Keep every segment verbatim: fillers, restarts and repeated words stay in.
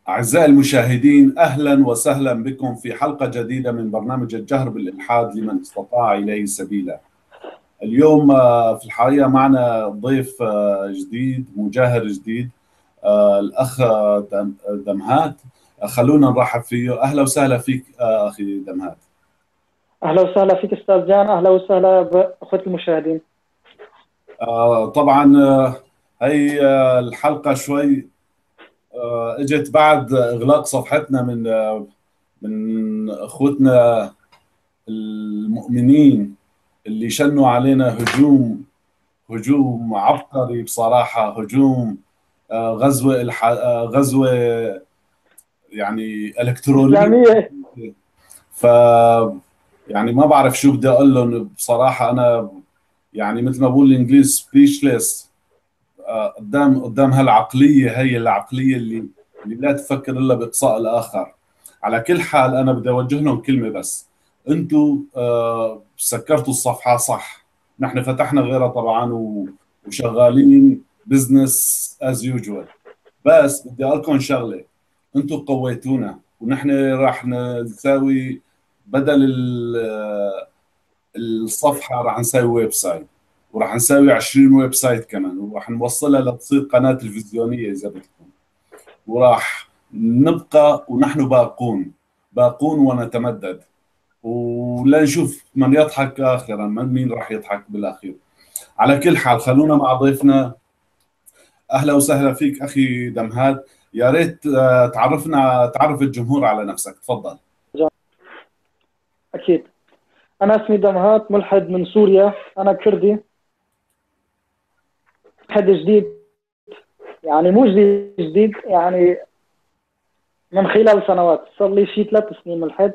أعزائي المشاهدين، أهلا وسهلا بكم في حلقة جديدة من برنامج الجهر بالإلحاد لمن استطاع إليه سبيلا. اليوم آه، في الحقيقة معنا ضيف آه، جديد، مجاهر جديد، آه، الأخ آه، دم- دمهات. آه، خلونا نرحب فيه. أهلا وسهلا فيك آه، أخي دمهات. أهلا وسهلا فيك أستاذ جان، أهلا وسهلا بأخوة المشاهدين. آه، طبعا آه، هي آه، الحلقة شوي آه، اجت بعد إغلاق صفحتنا من آه، من أخوتنا المؤمنين اللي شنوا علينا هجوم هجوم عبقري بصراحة. هجوم آه، غزوة الح... آه، غزوة يعني إلكترونية. إسلامية. ف يعني ما بعرف شو بدي أقول لهم بصراحة. أنا يعني مثل ما بقول الإنجليز سبيشلس قدام قدام هالعقلية. هي العقلية اللي اللي لا تفكر إلا بإقصاء الآخر. على كل حال أنا بدي أوجه لهم كلمة بس. أنتوا آه، سكرتوا الصفحة صح. نحن فتحنا غيرها طبعا و- وشغالين بزنس از يوجوال. بس بدي اقول لكم شغله. انتم قويتونا ونحن راح نساوي بدل ال- الصفحه راح نسوي ويب سايت. وراح نسوي عشرين ويب سايت كمان، وراح نوصلها لتصير قناه تلفزيونيه اذا بدكم. وراح نبقى ونحن باقون باقون ونتمدد. ولا نشوف من يضحك اخرا، من مين راح يضحك بالاخير. على كل حال خلونا مع ضيفنا. اهلا وسهلا فيك اخي دمهاد. يا ريت آه، تعرفنا تعرف الجمهور على نفسك، تفضل. جان. أكيد. أنا اسمي دمهات، ملحد من سوريا. أنا كردي، ملحد جديد. يعني مو جديد جديد، يعني من خلال سنوات، صار لي شي ثلاث سنين ملحد.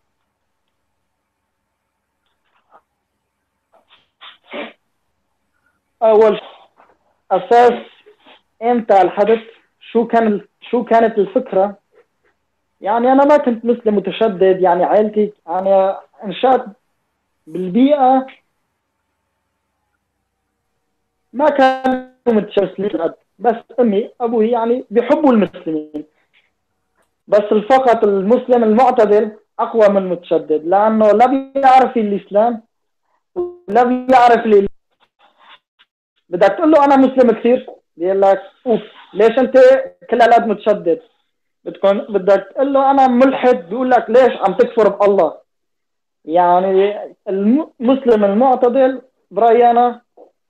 أول أساس إمتى الحدث، شو كان شو كانت الفكرة. يعني أنا ما كنت مسلم متشدد، يعني عائلتي يعني انشأت بالبيئة ما كانوا متشددين، بس أمي أبوي يعني بيحبوا المسلمين. بس فقط المسلم المعتدل أقوى من المتشدد، لأنه لا بيعرف الإسلام ولا بيعرف الإله. بدك تقول له أنا مسلم كثير، بيقول لك أوف، ليش أنت كل هالقد متشدد؟ بتكون بدك تقول له أنا ملحد، بيقول لك ليش عم تكفر بالله. يعني المسلم المعتدل برأيي أنا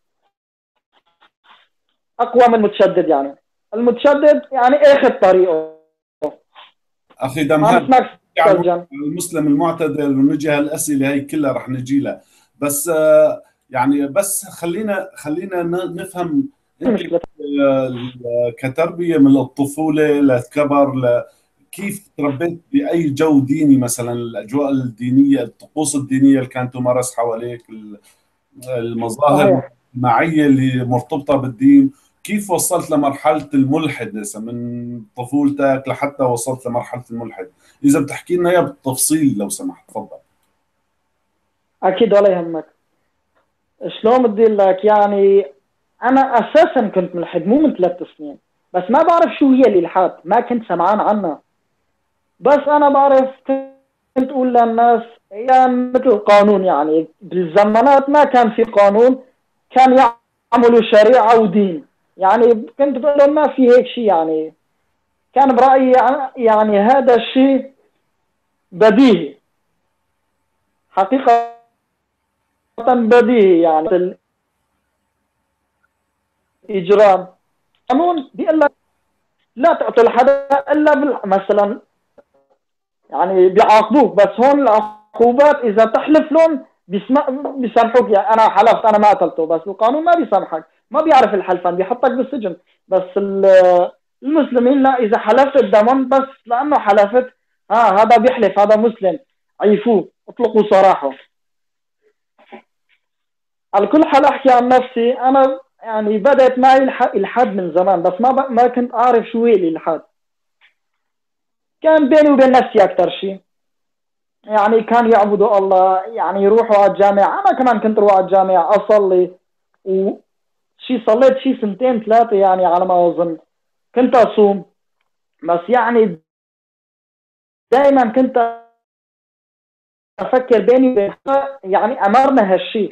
أقوى من المتشدد. يعني المتشدد يعني آخذ طريقه. اخي عم دمهاد، اسمعك عن أستاذ جان. المسلم المعتدل ونجي هالاسئله هي كلها رح نجي لها. بس آه، يعني بس خلينا خلينا ن- نفهم. انت مشكلة. آه، كتربيه من الطفوله للكبر ل- كيف تربيت باي جو ديني مثلا؟ الاجواء الدينيه، الطقوس الدينيه اللي كانت تمارس حواليك، المظاهر صحيح. الاجتماعية اللي مرتبطة بالدين. كيف وصلت لمرحلة الملحد هسه من طفولتك لحتى وصلت لمرحلة الملحد؟ إذا بتحكي لنا إياها بالتفصيل لو سمحت، تفضل. أكيد ولا يهمك. شلون بدي أقول لك، يعني انا اساسا كنت ملحد مو من ثلاث سنين، بس ما بعرف شو هي الالحاد، ما كنت سمعان عنها. بس انا بعرف، كنت اقول للناس يعني مثل القانون، يعني بالزمانات ما كان في قانون، كان يعملوا شريعه ودين. يعني كنت بقول لهم ما في هيك شيء. يعني كان برايي يعني هذا الشيء بديهي، حقيقه بديهي. يعني الاجرام قانون بيقول لك لا تقتل حدا الا بال- مثلا يعني بيعاقبوك، بس هون العقوبات اذا تحلف لهم بيسمح بيسامحوك. يعني انا حلفت انا ما قتلته، بس القانون ما بيسامحك، ما بيعرف الحلفان، بيحطك بالسجن. بس ال- المسلمين لا، اذا حلفت قدامهم بس لانه حلفت، ها هذا بيحلف، هذا مسلم، عيفوه، اطلقوا سراحه. على كل حال احكي عن نفسي انا، يعني بدات معي الح- الحاد من زمان، بس ما ب... ما كنت اعرف شو هي الالحاد. كان بيني وبين نفسي اكثر شيء. يعني كان يعبدوا الله، يعني يروحوا على الجامع. انا كمان كنت اروح على الجامع اصلي، وشي صليت شي سنتين ثلاثه يعني على ما اظن. كنت اصوم، بس يعني دائما كنت افكر بيني وبين يعني امرنا هالشيء،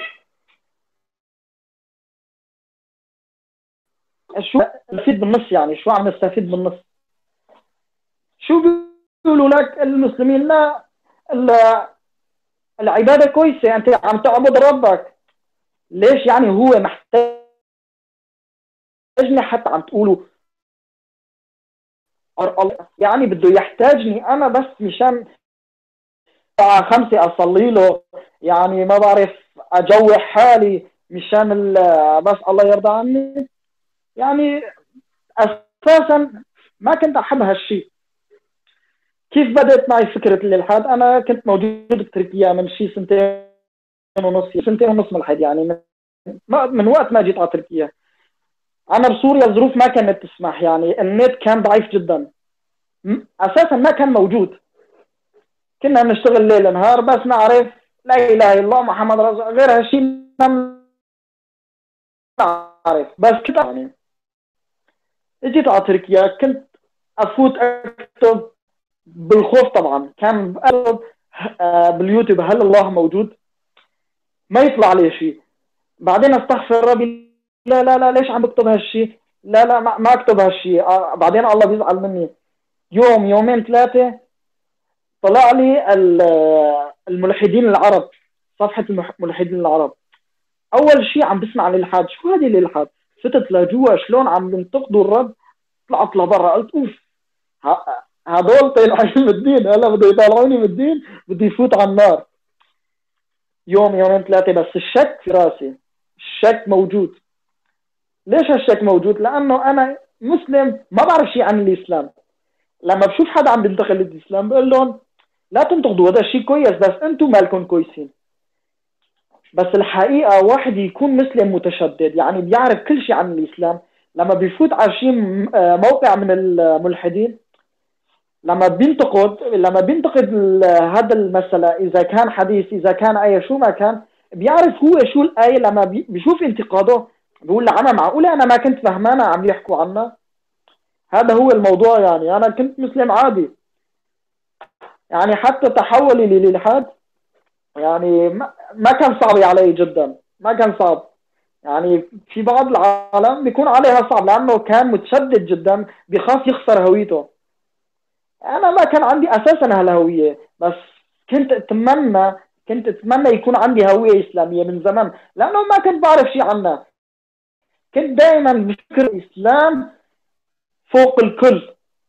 شو نستفيد بالنص؟ يعني شو عم نستفيد بالنص؟ شو بيقولوا لك المسلمين؟ لا، العباده كويسه، انت عم تعبد ربك، ليش يعني هو محتاجني حتى عم تقولوا يعني بده يحتاجني انا بس مشان الساعه خمسة اصلي له، يعني ما بعرف اجوع حالي مشان بس الله يرضى عني؟ يعني اساسا ما كنت احب هالشيء. كيف بدأت معي فكرة الإلحاد؟ أنا كنت موجود بتركيا من شي سنتين ونص، سنتين ونص ملحد يعني، من, من وقت ما جيت على تركيا. أنا بسوريا الظروف ما كانت تسمح، يعني النت كان ضعيف جدا، أساسا ما كان موجود. كنا نشتغل ليل نهار بس نعرف لا إله إلا الله محمد رسول الله، غير هالشيء ما نعرف. بس كنت يعني جيت على تركيا كنت أفوت أكتب بالخوف طبعا، كان باليوتيوب هل الله موجود، ما يطلع لي شيء. بعدين استغفر ربي، لا لا لا ليش عم بكتب هالشيء؟ لا لا ما, ما اكتب هالشيء. آه بعدين الله بيزعل مني. يوم يومين ثلاثه طلع لي الملحدين العرب، صفحه الملحدين العرب. اول شيء عم بسمع عن الالحاد، شو هذه الالحاد؟ فتت لجوا شلون عم ينتقدوا الرب، طلعت لبرا قلت اوف، هدول طالعين من الدين، هلا بده يطلعوني من الدين، بدي يفوت على النار. يوم يومين ثلاثه بس الشك في راسي، الشك موجود. ليش هالشك موجود؟ لانه انا مسلم ما بعرف شيء عن الاسلام. لما بشوف حدا عم بينتقد الاسلام بقول لهم لا تنتقدوا، هذا الشيء كويس بس انتم مالكم كويسين. بس الحقيقه واحد يكون مسلم متشدد يعني بيعرف كل شيء عن الاسلام، لما بيفوت على شيء موقع من الملحدين، لما بينتقد لما بينتقد هذا المسألة، اذا كان حديث اذا كان آية شو ما كان، بيعرف هو شو الآية. لما بيشوف انتقاده بقول لعنا معقولة أنا ما كنت فهمانة عم يحكوا عنها. هذا هو الموضوع. يعني أنا كنت مسلم عادي، يعني حتى تحولي للإلحاد يعني ما كان صعب علي جدا، ما كان صعب. يعني في بعض العالم بيكون عليها صعب لأنه كان متشدد جدا، بيخاف يخسر هويته. أنا ما كان عندي أساسا هالهوية، بس كنت أتمنى كنت أتمنى يكون عندي هوية إسلامية من زمان، لأنه ما كنت بعرف شيء عنها. كنت دائما بفكر الإسلام فوق الكل،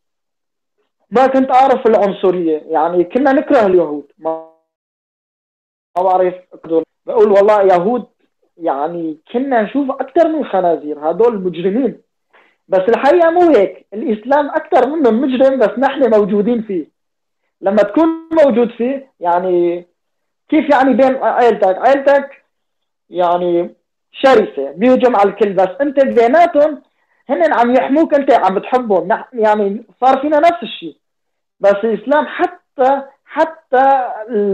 ما كنت أعرف العنصرية. يعني كنا نكره اليهود، ما بعرف، بقول والله يهود يعني كنا نشوف أكثر من خنازير، هدول مجرمين. بس الحقيقة مو هيك، الإسلام أكثر منهم مجرم بس نحن موجودين فيه. لما تكون موجود فيه يعني كيف يعني بين عائلتك عائلتك يعني شرسة بيهجم على الكل، بس أنت بيناتهم هن عم يحموك، أنت عم بتحبهم. يعني صار فينا نفس الشيء. بس الإسلام حتى حتى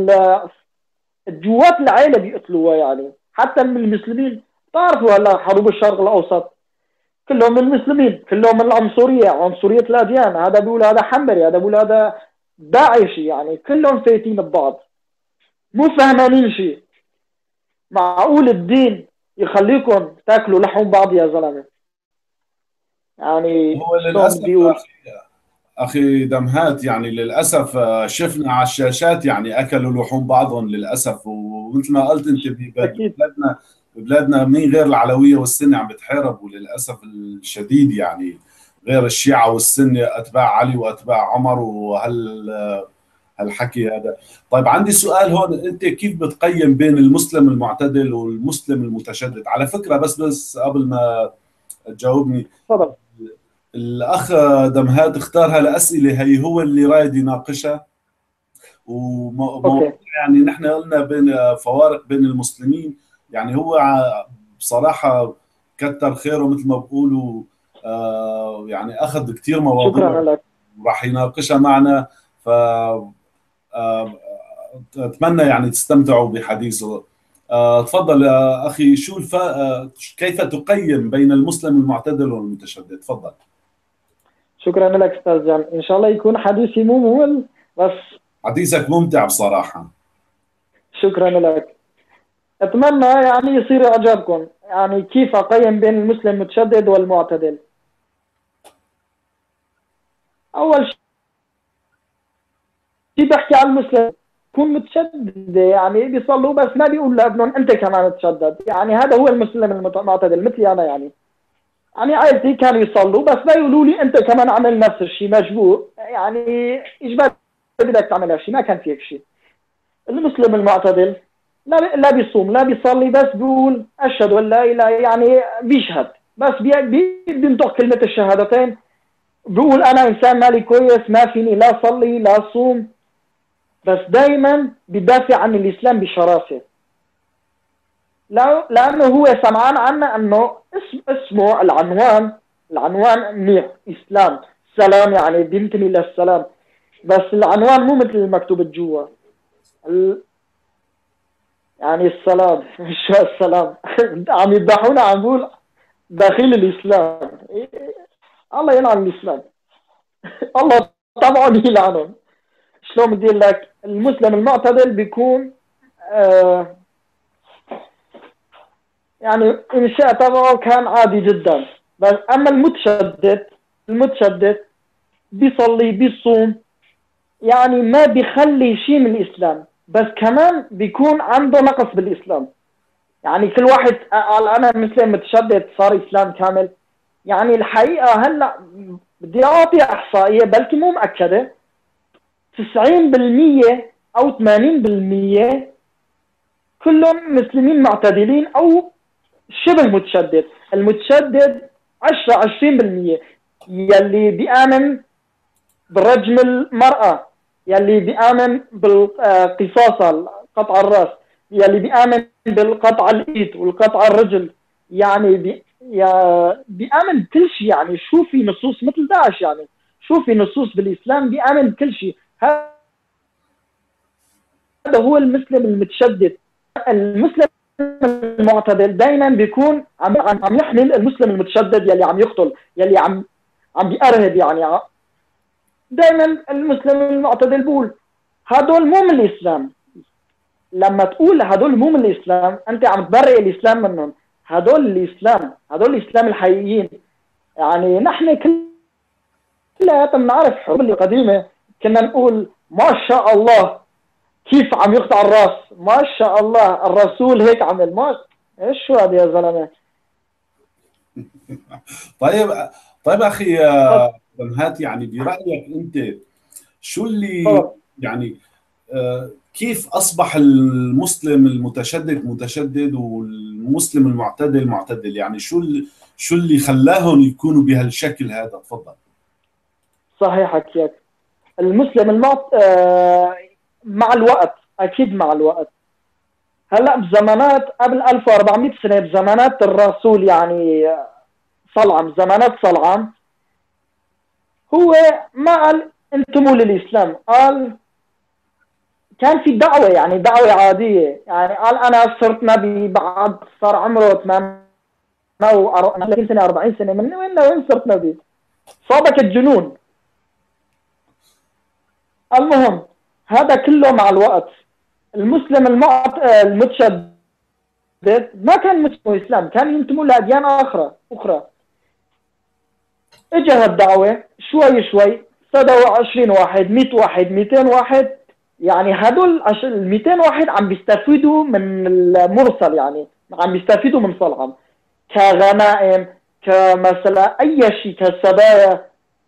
جوات العائلة بيقتلوها، يعني حتى من المسلمين. تعرفوا هلا حروب الشرق الأوسط كلهم من المسلمين، كلهم من العنصرية، عنصرية الأديان. هذا بيقول هذا حنبلي، هذا بيقول هذا داعشي، يعني كلهم فايتين ببعض، مو فهمانين شيء. معقول الدين يخليكم تاكلوا لحوم بعض يا زلمة؟ يعني هو شلون للاسف بدي اقول؟ اخي دمهات، يعني للاسف آه، شفنا على الشاشات يعني اكلوا لحوم بعضهم للاسف. ومثل ما قلت انت اكيد. ببلادنا ببلادنا مين غير العلويه والسنه عم بتحاربوا للاسف الشديد. يعني غير الشيعه والسنه اتباع علي واتباع عمر وهال هالحكي هذا. طيب عندي سؤال هون، انت كيف بتقيم بين المسلم المعتدل والمسلم المتشدد؟ على فكره بس بس قبل ما تجاوبني، تفضل. الاخ دمهاد اختار هالاسئله هي هو اللي رايد يناقشها. وموضوع اوكي. يعني نحن قلنا بين فوارق بين المسلمين، يعني هو ع- بصراحه كتر خيره مثل ما بقولوا. آه، يعني اخذ كثير مواضيع شكرا لك. وراح يناقشها معنا. ف آه، اتمنى يعني تستمتعوا بحديثه. آه، تفضل يا اخي، شو الف... آه، كيف تقيم بين المسلم المعتدل والمتشدد؟ تفضل. شكرا لك استاذ جان، ان شاء الله يكون حديثي مو ممل بس. حديثك ممتع بصراحة. شكرا لك. اتمنى يعني يصير اعجابكم، يعني كيف اقيم بين المسلم المتشدد والمعتدل. اول شيء بحكي عن المسلم يكون متشدد، يعني بيصلوا بس ما بيقول لابنهم انت كمان تشدد، يعني هذا هو المسلم المعتدل مثلي انا. يعني يعني عائلتي كانوا يصلوا بس ما يقولوا لي انت كمان عمل نفس الشيء مجبور، يعني اجباري بدك تعمل هالشيء، ما كان في هيك شيء. المسلم المعتدل لا لا بيصوم لا بيصلي، بس بيقول اشهد ان لا اله، يعني بيشهد بس بي بي بينطق كلمه الشهادتين، بيقول انا انسان مالي كويس ما فيني لا صلي لا صوم، بس دائما بيدافع عن الاسلام بشراسه. لانه هو سمعان عنا انه اسم اسمه العنوان العنوان منيح اسلام سلام، يعني بينتمي للسلام، بس العنوان مو مثل المكتوب جوا. يعني السلام شو السلام عم يذبحونا، عم بقول داخل الاسلام. الله يلعن الاسلام الله طبعا يلعنهم. شلون بدي اقول لك، المسلم المعتدل بيكون آه يعني انشاء تبعه كان عادي جدا، بس اما المتشدد المتشدد بيصلي بيصوم، يعني ما بيخلي شيء من الاسلام، بس كمان بيكون عنده نقص بالاسلام. يعني كل واحد قال انا مسلم متشدد صار اسلام كامل. يعني الحقيقه هلا بدي اعطي احصائيه بلكي مو مؤكده، تسعين بالمية او ثمانين بالمية كلهم مسلمين معتدلين او شبه متشدد. المتشدد عشرة عشرين بالمية يلي بيآمن برجم المرأة، يلي بيآمن بالقصاص قطع الراس، يلي بيآمن بالقطع الايد والقطع الرجل، يعني بي يا بيآمن بكل شيء. يعني شو في نصوص مثل داعش، يعني شو في نصوص بالإسلام بيآمن بكل شيء. هذا هو المسلم المتشدد. المسلم المعتدل دائما بيكون عم عم يحمل المسلم المتشدد يلي عم يقتل، يلي عم عم بيأرهب. يعني دائما المسلم المعتدل بقول هدول مو من الإسلام. لما تقول هدول مو من الإسلام أنت عم تبرئ الإسلام منهم. هدول الإسلام، هدول الإسلام الحقيقيين. يعني نحن كلنا بنعرف حروب القديمة كنا نقول ما شاء الله كيف عم يقطع الراس، ما شاء الله الرسول هيك عمل. ما ايش شو هذا يا زلمه. طيب طيب اخي بس هات، يعني برايك انت شو اللي طبعا يعني آه، كيف اصبح المسلم المتشدد متشدد والمسلم المعتدل معتدل؟ يعني شو اللي شو اللي خلاهم يكونوا بهالشكل هذا؟ تفضل. صحيح حكيك. المسلم المعت... آه مع الوقت اكيد مع الوقت. هلا بزمانات قبل ألف وأربعمية سنه، بزمانات الرسول يعني صلعم، زمانات صلعم، هو ما قال انتموا للاسلام، قال كان في دعوه، يعني دعوه عاديه. يعني قال انا صرت نبي بعد صار عمره ثمانين سنه أربعين سنه، من وين وين صرت نبي؟ صابك الجنون. المهم هذا كله مع الوقت. المسلم المعت... المتشدد ما كان مسلم اسلام، كان ينتموا لاديان اخرى اخرى. اجى هالدعوه شوي شوي، صدوا عشرين واحد مئة واحد مئتين واحد، يعني هدول ال مئتين واحد عم بيستفيدوا من المرسل، يعني عم بيستفيدوا من صلعم كغنائم كمثلا اي شيء كسبايا.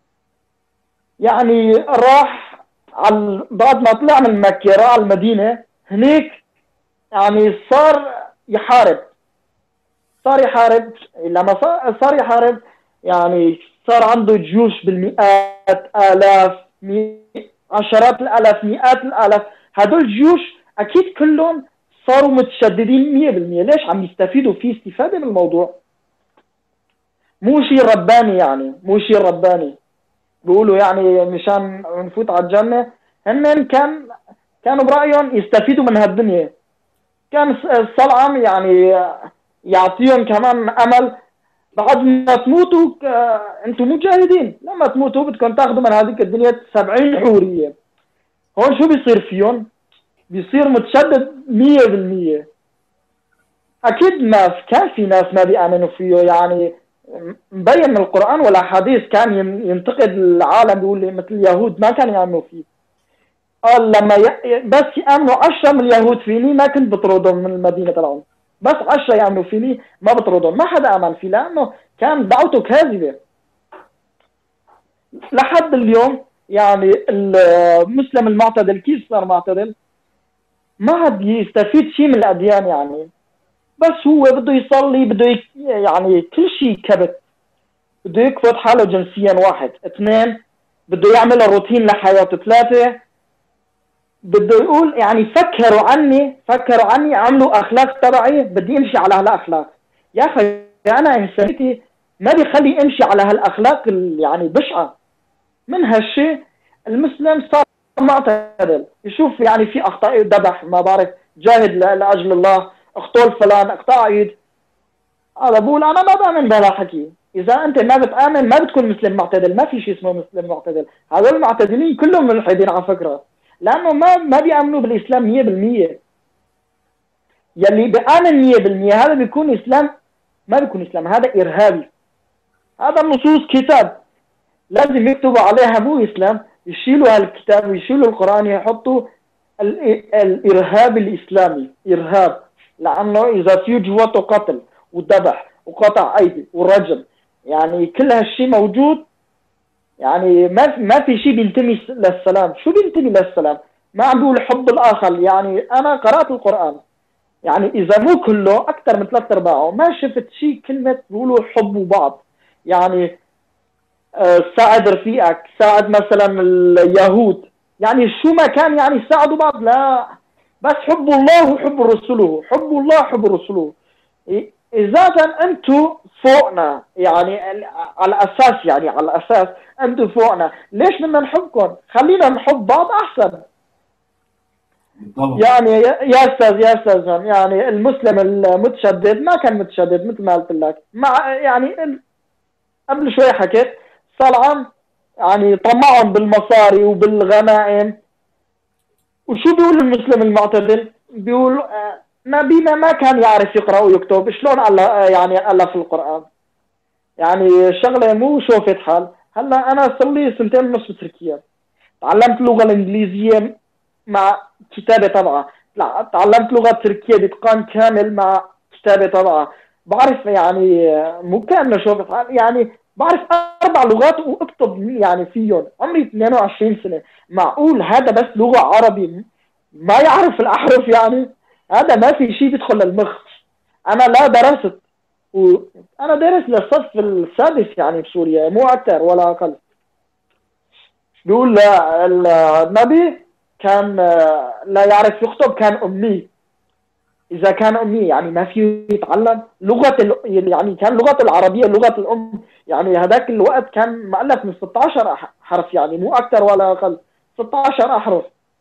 يعني راح على بعد ما طلع من مكه راح على المدينه هنيك، يعني صار يحارب صار يحارب لما صار يحارب، يعني صار عنده جيوش بالمئات آلاف، مي... عشرات الآلاف، مئات الآلاف. هدول الجيوش أكيد كلهم صاروا متشددين مية بالمية. ليش؟ عم يستفيدوا في استفادة من الموضوع، مو شيء رباني، يعني مو شيء رباني بيقولوا يعني مشان نفوت على الجنة. هن كان كانوا برأيهم يستفيدوا من هالدنيا. كان الصلعم يعني يعطيهم كمان أمل، بعد ما تموتوا انتم مجاهدين، لما تموتوا بدكم تاخذوا من هذيك الدنيا سبعين حوريه. هون شو بيصير فيهم؟ بيصير متشدد مية بالمية. اكيد ناس كان في ناس ما بيامنوا فيه، يعني مبين من القران والاحاديث كان ينتقد العالم، بيقول لي مثل اليهود ما كانوا يامنوا فيه. قال لما ي... بس يامنوا عشرة من اليهود فيني ما كنت بطردهم من المدينه تبعهم، بس عشرة يامنوا فيني ما بطردهم، ما حدا امن فيه لانه كان دعوته كاذبه. لحد اليوم يعني المسلم المعتدل كيف صار معتدل؟ ما عاد يستفيد شيء من الاديان، يعني بس هو بده يصلي، بده يك... يعني كل شيء كبت، بده يكبت حاله جنسيا، واحد اثنين بده يعمل روتين لحياته، ثلاثة بده يقول يعني فكروا عني فكروا عني عملوا اخلاق تبعي، بدي امشي على هالاخلاق. يا اخي انا انسانيتي ما بيخلي امشي على هالاخلاق يعني بشعه. من هالشيء المسلم صار معتدل، يشوف يعني في اخطاء، ذبح ما بعرف، جاهد لاجل الله، اقتل فلان، اقطع ايد، هذا بقول انا ما بامن بهذا الحكي. اذا انت ما بتامن ما بتكون مسلم معتدل، ما في شيء اسمه مسلم معتدل. هذول المعتدلين كلهم ملحدين على فكره، لانه ما ما بيامنوا بالاسلام مية بالمية. يلي بيامن مية بالمية هذا بيكون اسلام، ما بيكون اسلام، هذا ارهابي. هذا النصوص كتاب لازم يكتبوا عليها مو اسلام، يشيلوا هالكتاب ويشيلوا القران، يحطوا الارهاب الاسلامي ارهاب، لانه اذا في جواته قتل وذبح وقطع ايدي ورجم، يعني كل هالشيء موجود، يعني ما ما في شيء بينتمي للسلام. شو بينتمي للسلام؟ ما عم بيقول حب الاخر. يعني انا قرات القران، يعني اذا مو كله اكثر من ثلاث ارباعه ما شفت شيء كلمه بيقولوا حبوا بعض. يعني ساعد رفيقك، ساعد مثلا اليهود، يعني شو ما كان يعني ساعدوا بعض، لا، بس حبوا الله وحب رسوله، حبوا الله وحب رسوله. اذا كان انتم فوقنا، يعني على اساس يعني على اساس انتم فوقنا، ليش بدنا نحبكم؟ خلينا نحب بعض احسن. طبعا. يعني يا استاذ يا استاذ يعني المسلم المتشدد ما كان متشدد مثل ما قلت لك، مع يعني قبل شوي حكيت طلعا يعني طمعهم بالمصاري وبالغنائم. وشو بيقول المسلم المعتدل؟ بيقول آه نبينا ما كان يعرف يقرأ ويكتب، شلون الله يعني ألف القرآن؟ يعني شغلة مو شوفة حال. هلا أنا صار لي سنتين ونص بتركيا، تعلمت اللغة الإنجليزية مع كتابة طبعا، لا تعلمت لغة تركية بإتقان كامل مع كتابة طبعا، بعرف يعني مو كاملة شوفة حال، يعني بعرف أربع لغات وأكتب يعني فيهم. عمري اثنين وعشرين سنة، معقول هذا بس لغة عربي ما يعرف الأحرف؟ يعني هذا ما في شيء بيدخل للمخ. أنا لا درست، وأنا دارس للصف السادس يعني بسوريا، مو أكثر ولا أقل. بيقول لا النبي كان لا يعرف يخطب، كان أمي. إذا كان أمي يعني ما فيه يتعلم لغة ال... يعني كان لغة العربية لغة الأم، يعني هذاك الوقت كان مؤلف من ستة عشر حرف، يعني مو أكثر ولا أقل، ستة عشر أحرف.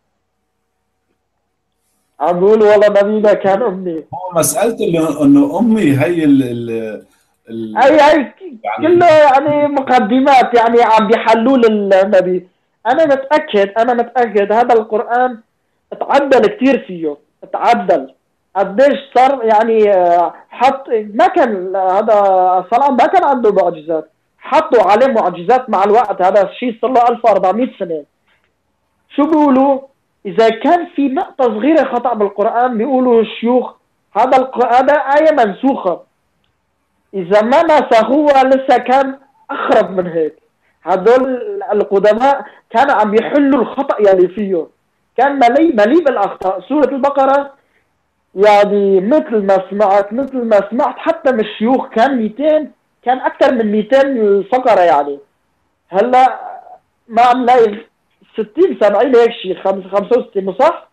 عم بيقول والله نبينا كان أمي. هو مسألة إنه أمي هي ال ال ال أي أي يعني كله يعني مقدمات، يعني عم بيحلوا للنبي. أنا متأكد أنا متأكد هذا القرآن تعدل كثير فيه، تعدل قديش صار، يعني حط ما كان هذا صلاح ما كان عنده معجزات، حطوا عليه معجزات مع الوقت. هذا الشيء صار له ألف وأربعمية سنة. شو بيقولوا؟ إذا كان في نقطة صغيرة خطأ بالقرآن بيقولوا الشيوخ هذا القرآن هذا آية منسوخة، إذا ما نسخوها لسه كان أخرب من هيك. هذول القدماء كانوا عم يحلوا الخطأ يلي فيه، كان مليء مليء بالأخطاء. سورة البقرة يعني مثل ما سمعت مثل ما سمعت حتى من الشيوخ كان مئتين، كان أكثر من مئتين فقرة يعني. هلا ما عم لاقي ستين سبعين هيك شيء، خمسة وستين صح؟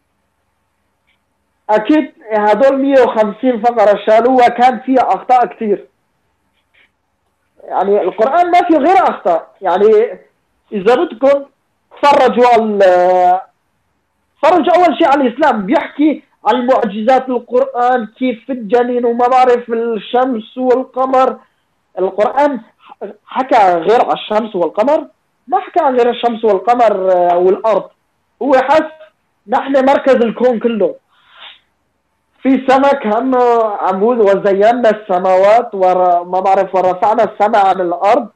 أكيد هدول مئة وخمسين فقرة شالوها كان فيها أخطاء كثير. يعني القرآن ما في غير أخطاء. يعني إذا بدكم تفرجوا على فرجوا أول شيء على الإسلام، بيحكي عن معجزات القرآن كيف في الجنين وما بعرف الشمس والقمر، القرآن حكى غير على الشمس والقمر؟ ما حكى عن غير الشمس والقمر والأرض. هو حس نحن مركز الكون كله. في سمك هم عمود وزينا السماوات ور... ما بعرف ورفعنا السماء عن الأرض.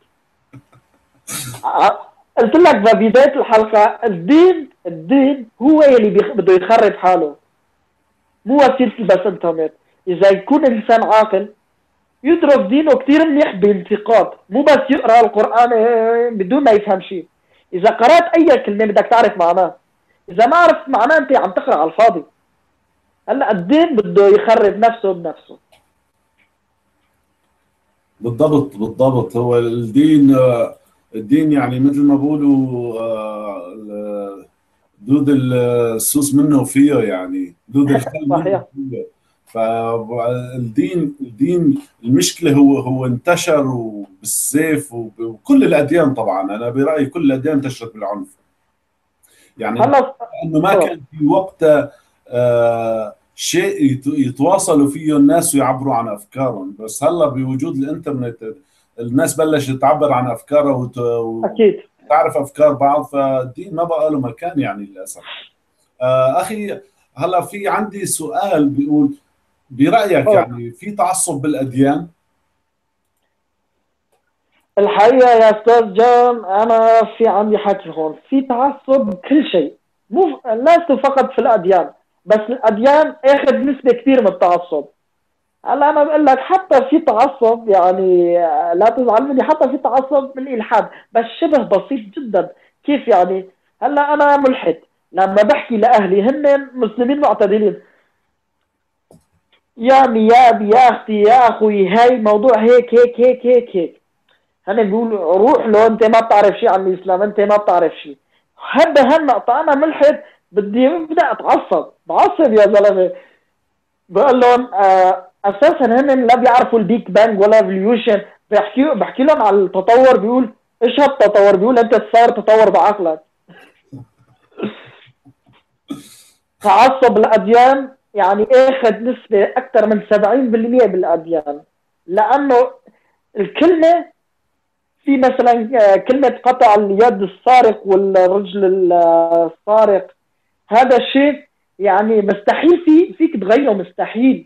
قلت لك ببداية الحلقة الدين الدين هو اللي بيخ... بده يخرب حاله، مو وسيلة بس انترنت. إذا يكون إنسان عاقل يدرس دينه كتير منيح بانتقاد، مو بس يقرأ القرآن بدون ما يفهم شيء. إذا قرأت أي كلمة بدك تعرف معناه، إذا ما عرفت معناه أنت عم تقرأ على الفاضي. هلا الدين بده يخرب نفسه بنفسه. بالضبط بالضبط. هو الدين الدين يعني مثل ما بقولوا دود السوس منه فيه، يعني دود الخل منه فيه. فالدين الدين المشكله هو هو انتشر بالسيف وكل الاديان. طبعا انا برايي كل الاديان انتشرت بالعنف، يعني انه ما كان في وقتها آه شيء يتواصلوا فيه الناس ويعبروا عن افكارهم. بس هلا بوجود الانترنت الناس بلشت تعبر عن افكارها وت... اكيد تعرف افكار بعض، فالدين ما بقى له مكان يعني للاسف. آه اخي هلا في عندي سؤال بيقول برايك أوه. يعني في تعصب بالاديان؟ الحقيقه يا استاذ جان انا في عندي حكي هون. في تعصب بكل شيء، مو ليس فقط في الاديان، بس الاديان اخذ نسبه كثير من التعصب. هلا انا بقول لك حتى في تعصب، يعني لا تزعل مني، حتى في تعصب بالالحاد بس شبه بسيط جدا. كيف يعني؟ هلا انا ملحد، لما بحكي لاهلي هن مسلمين معتدلين، يا مياب يا اختي يا اخوي هاي موضوع هيك هيك هيك هيك هيك، هن بيقولوا روح له انت ما بتعرف شيء عن الاسلام، انت ما بتعرف شيء. هذا هالنقطة انا ملحد بدي ابدا اتعصب، بعصب يا زلمه. بقول لهم آه اساسا هن لا بيعرفوا البيك بانج ولا ايفوليوشن. بحكي بحكي لهم على التطور، بيقول ايش هالتطور؟ بيقول انت صار تطور بعقلك. تعصب الاديان يعني اخذ نسبه اكثر من سبعين بالمئة بالاديان، لانه الكلمه في مثلا كلمه قطع اليد السارق والرجل السارق، هذا الشيء يعني مستحيل في فيك تغيره، مستحيل.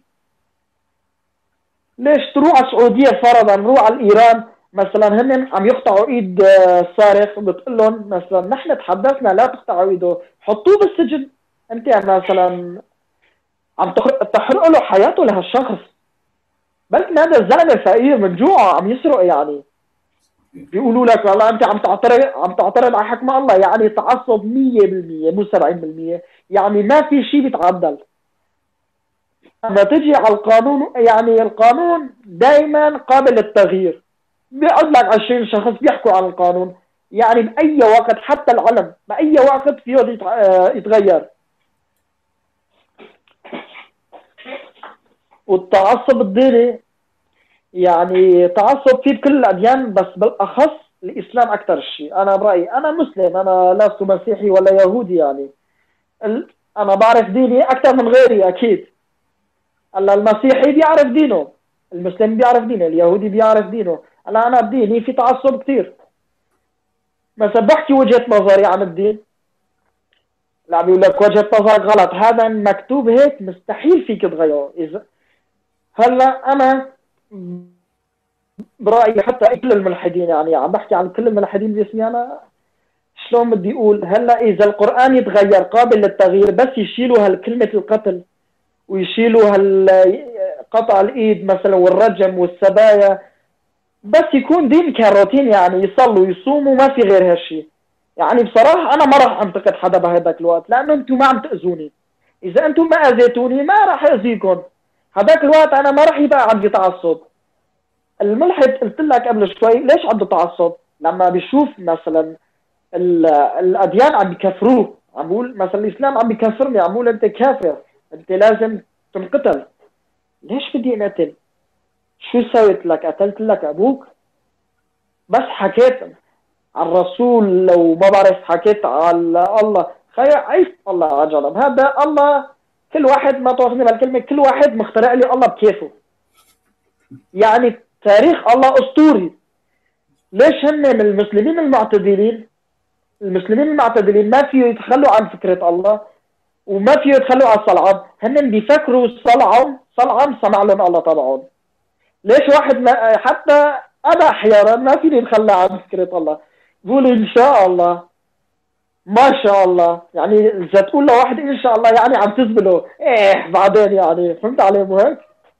ليش تروح على السعوديه فرضا، نروح على ايران مثلا، هن عم يقطعوا ايد سارق، بتقول لهم مثلا نحن تحدثنا لا تقطعوا ايده، حطوه بالسجن. انت مثلا عم تحرق له حياته لهالشخص، بلكن هذا الزلمه فقير من جوعه عم يسرق. يعني بيقولوا لك والله انت عم تعترض عم تعترض على حكم الله. يعني تعصب مية بالمية مو سبعين بالمية، يعني ما في شيء بيتعدل. لما تجي على القانون، يعني القانون دائما قابل للتغيير. بيقعد لك عشرين شخص بيحكوا عن القانون، يعني باي وقت حتى العلم باي وقت فيه يتغير. والتعصب الديني يعني تعصب فيه بكل الاديان، بس بالاخص الاسلام اكثر شيء. انا برايي، انا مسلم، انا لست مسيحي ولا يهودي، يعني انا بعرف ديني اكثر من غيري اكيد. هلا المسيحي بيعرف دينه، المسلم بيعرف دينه، اليهودي بيعرف دينه. هلا انا بديني في تعصب كثير، مثلا بحكي وجهه نظري عن الدين، لا بيقول لك وجهه نظرك غلط، هذا مكتوب هيك مستحيل فيك تغيره. اذا هلا انا برايي حتى كل الملحدين، يعني عم بحكي عن كل الملحدين باسمي انا، شلون بدي اقول، هلا اذا القران يتغير قابل للتغيير، بس يشيلوا هالكلمه القتل ويشيلوا هالقطع الايد مثلا والرجم والسبايا، بس يكون دين كروتين، يعني يصلوا يصوموا ما في غير هالشيء. يعني بصراحه انا ما راح انتقد حدا بهذاك الوقت، لانه انتم ما عم تاذوني. اذا انتم ما اذيتوني ما راح اذيكم. هذاك الوقت انا ما راح يبقى عندي تعصب. الملحد قلت لك قبل شوي ليش عنده تعصب؟ لما بيشوف مثلا الاديان عم بيكفروه، عم بقول مثلا الاسلام عم بيكفرني، عم بقول انت كافر، انت لازم تنقتل. ليش بدي انقتل؟ شو سويت لك؟ قتلت لك ابوك؟ بس حكيت عن الرسول، لو ما بعرف حكيت على الله، خير عيش الله على جنب. هذا الله كل واحد، ما تاخذني بالكلمه، كل واحد مخترع لي الله بكيفه. يعني تاريخ الله اسطوري. ليش هن من المسلمين المعتدلين المسلمين المعتدلين ما فيه يتخلوا عن فكرة الله وما فيه يتخلوا عن صلعان. هن بيفكروا صلعان صلعان صنع لهم الله تبعهم. ليش واحد ما حتى انا احيانا ما فيني اتخلى عن فكرة الله، بقول ان شاء الله ما شاء الله، يعني اذا تقول لواحد ان شاء الله يعني عم تزبله ايه بعدين، يعني فهمت علي مو هيك؟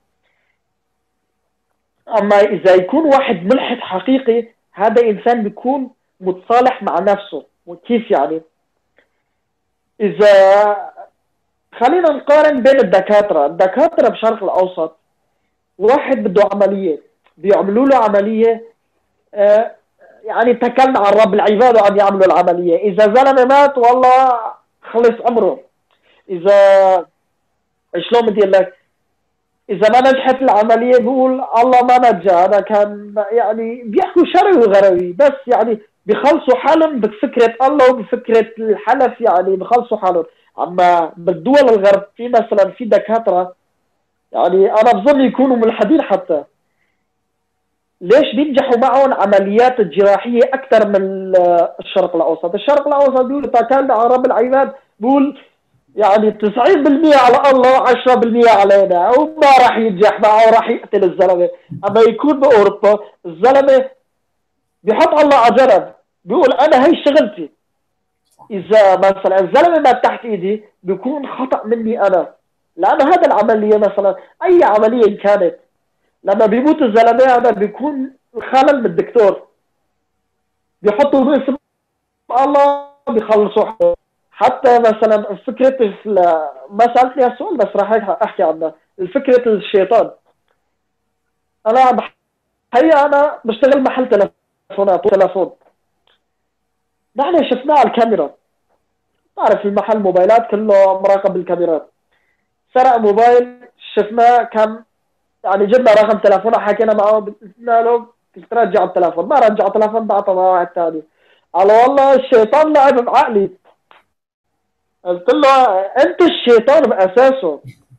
اما اذا يكون واحد ملحد حقيقي هذا انسان بيكون متصالح مع نفسه. وكيف يعني؟ اذا خلينا نقارن بين الدكاتره الدكاتره بالشرق الاوسط، واحد بده عمليه بيعملوا له عمليه، آه يعني اتكلنا على رب العباد وعم يعملوا العمليه. اذا زلمه مات والله خلص عمره. اذا شلون بدي اقول لك، اذا ما نجحت العمليه بقول الله ما نجا، انا كان يعني بيحكوا شرعي وغروي، بس يعني بيخلصوا حالهم بفكره الله وبفكره الحلف، يعني بيخلصوا حالهم. اما بالدول الغرب في مثلا في دكاتره يعني انا بظن يكونوا ملحدين حتى، ليش بينجحوا معهم عمليات جراحيه اكثر من الشرق الاوسط؟ الشرق الاوسط بيقول توكلنا على رب العباد، بقول يعني تسعين بالمئة على الله وعشرة بالمئة علينا، وما راح ينجح معه وراح يقتل الزلمه. اما يكون باوروبا الزلمه بيحط الله على جنب، بيقول انا هي شغلتي. اذا مثلا الزلمه ما تحت ايدي بيكون خطا مني انا، لانه هذا العمليه مثلا اي عمليه كانت لما بيموت الزلمه هذا بيكون خلل من الدكتور، بيحطوا باسم الله بيخلصوا. حتى مثلا فكره ما سالتني السؤال بس راح احكي عنها، فكره الشيطان. انا بحقيقه انا بشتغل محل تلفونات وتلفون، نحن شفناه على الكاميرا، تعرف المحل موبايلات كله مراقب بالكاميرات. سرق موبايل شفناه، كان يعني جبنا رقم تلفونه حكينا معه، قلنا له قلت رجع التلفون، ما رجع التلفون بعته مع واحد ثاني. قال والله الشيطان لعب بعقلي. قلت له انت الشيطان باساسه.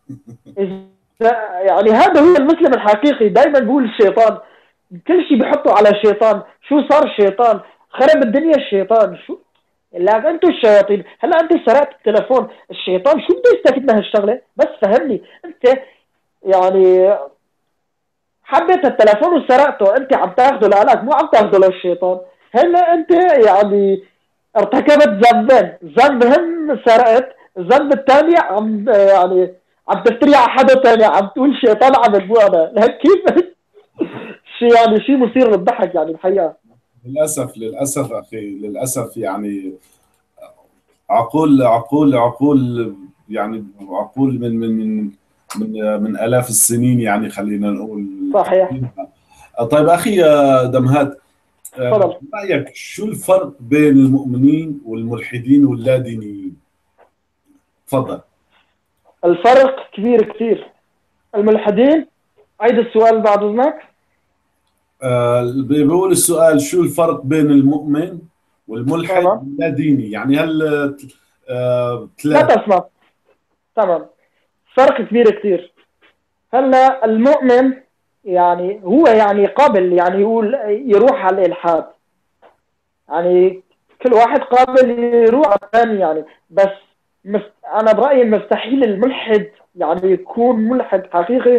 يعني هذا هو المسلم الحقيقي، دائما بقول الشيطان كل شيء بيحطوا على الشيطان. شو صار الشيطان؟ خرب الدنيا الشيطان. شو لا انتوا الشياطين. هلا انت سرقت التلفون، الشيطان شو بده يستفيد من هالشغله؟ بس فهمني انت، يعني حبيت التلفون وسرقته، انت عم تاخذه لك مو عم تاخذه للشيطان. هلا انت يعني ارتكبت ذنبين، ذنب هم سرقت، الذنب الثاني عم يعني عم تفتري على حدا ثاني، عم تقول الشيطان عمل مو انا. لهيك كيف شيء يعني شيء مثير للضحك يعني الحقيقه. للاسف للاسف اخي، للاسف يعني عقول عقول عقول يعني عقول من من من من من آلاف السنين، يعني خلينا نقول. صحيح. طيب أخي دمهات، تفضل. رأيك شو الفرق بين المؤمنين والملحدين واللادينيين؟ تفضل. الفرق كبير كثير. الملحدين، عيد السؤال بعد إذنك. آه بيقول السؤال شو الفرق بين المؤمن والملحد واللاديني، يعني هل آه لا تسمع. تمام. فرق كبير كثير. هلا المؤمن يعني هو يعني قابل يعني يقول يروح على الإلحاد، يعني كل واحد قابل يروح على الثاني يعني. بس مست... أنا برأيي مستحيل الملحد يعني يكون ملحد حقيقي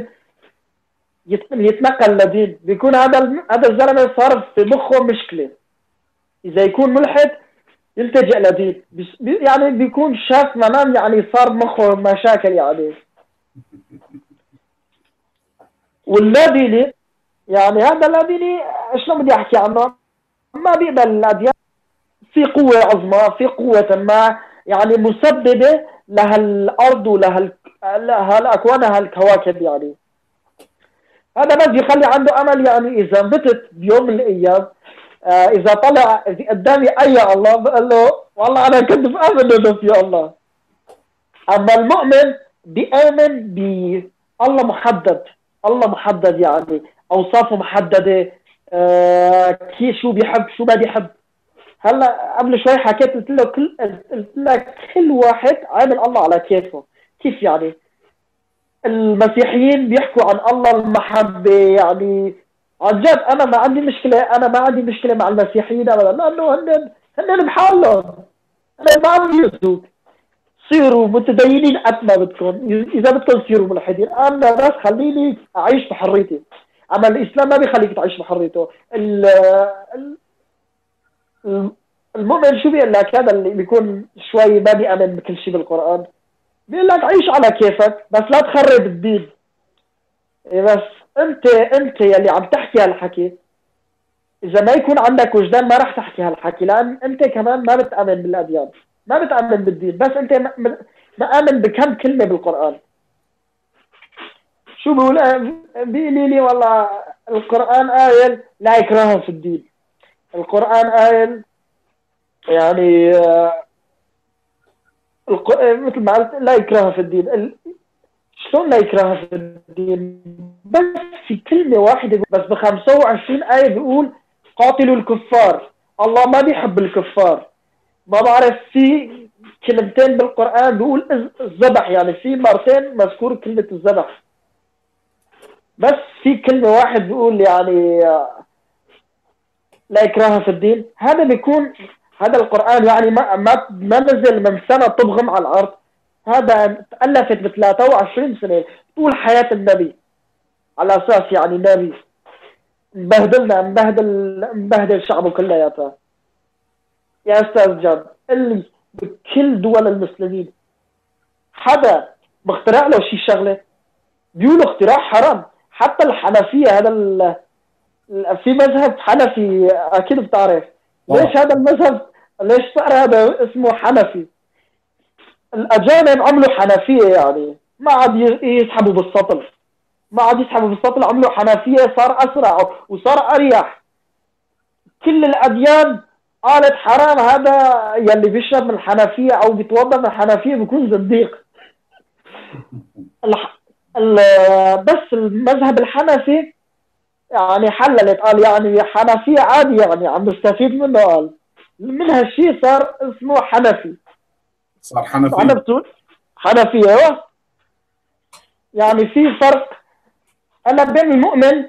يتنقل لدين، بيكون هذا الم... هذا الزلمه صار في مخه مشكله. اذا يكون ملحد يلتجئ لدين، بي... يعني بيكون شاف منام، يعني صار مخه مشاكل يعني. واللاديني يعني هذا اللاديني شلون بدي احكي عنه؟ ما بيقبل الاديان، في قوه عظمى، في قوه ما يعني مسببه لهالارض ولهال لهالاكوان هالكواكب يعني. هذا بس يخلي عنده امل، يعني اذا انبتت بيوم من الايام، آه اذا طلع قدامي اي الله بقول له والله انا كنت بامن انه في الله. اما المؤمن بيامن بالله محدد، الله محدد يعني اوصافه محدده، آه كيف شو بيحب شو ما بيحب. هلا قبل شوي حكيت قلت له كل قلت لك كل واحد عامل الله على كيفه. كيف يعني؟ المسيحيين بيحكوا عن الله المحبة، يعني عن جد انا ما عندي مشكله، انا ما عندي مشكله مع المسيحيين ابدا، لانه هن هن بحالهم، انا ما عم يزوج. صيروا متدينين قد ما بدكم، اذا بدكم تصيروا ملحدين، انا بس خليني اعيش بحريتي. اما الاسلام ما بيخليك تعيش بحريته. ال- ال- المؤمن شو بيقول لك؟ هذا اللي بيكون شوي ما بيامن بكل شيء بالقران، بيقول لك عيش على كيفك بس لا تخرب الدين. إيه بس انت انت يلي عم تحكي هالحكي، اذا ما يكون عندك وجدان ما راح تحكي هالحكي، لان انت كمان ما بتامن بالاديان، ما بتامن بالدين، بس انت م- مآمن بكم كلمه بالقران. شو بقول؟ بيقولي لي والله القران قايل لا اكراه في الدين، القران قايل يعني آه، الق- مثل ما قلت لا اكراه في الدين. ال- شلون لا اكراه في الدين؟ بس في كلمه واحده بس ب خمسة وعشرين ايه بيقول قاتلوا الكفار، الله ما بيحب الكفار. ما بعرف في كلمتين بالقرآن بيقول الز- الذبح، يعني في مرتين مذكور كلمة الذبح، بس في كلمة واحد بيقول يعني آه، لا إكراه في الدين. هذا بيكون هذا القرآن يعني ما ما ما نزل من سنة تبغم على الأرض، هذا تألفت ب ثلاثة وعشرين سنة طول حياة النبي، على أساس يعني النبي مبهدلنا، مبهدل مبهدل شعبه كلياته. يا أستاذ جاد اللي بكل دول المسلمين حدا بخترع له شي شغله بيقولوا اختراع حرام. حتى الحنفيه، هذا ال... ال- في مذهب حنفي اكيد بتعرف طبعا. ليش هذا المذهب، ليش صار هذا اسمه حنفي. الاجانب عملوا حنفيه، يعني ما عاد ي- يسحبوا بالسطل، ما عاد يسحبوا بالسطل، عملوا حنفيه صار اسرع وصار اريح. كل الاديان قالت حرام، هذا يلي بيشرب من الحنفيه او بيتوضا من الحنفيه بيكون زنديق. الح... ال... بس المذهب الحنفي يعني حللت، قال يعني حنفية عادي، يعني عم نستفيد منه، قال من هالشيء صار اسمه حنفي. صار حنفي. عرفتوا حنفية ايوه. يعني في فرق، انا بين المؤمن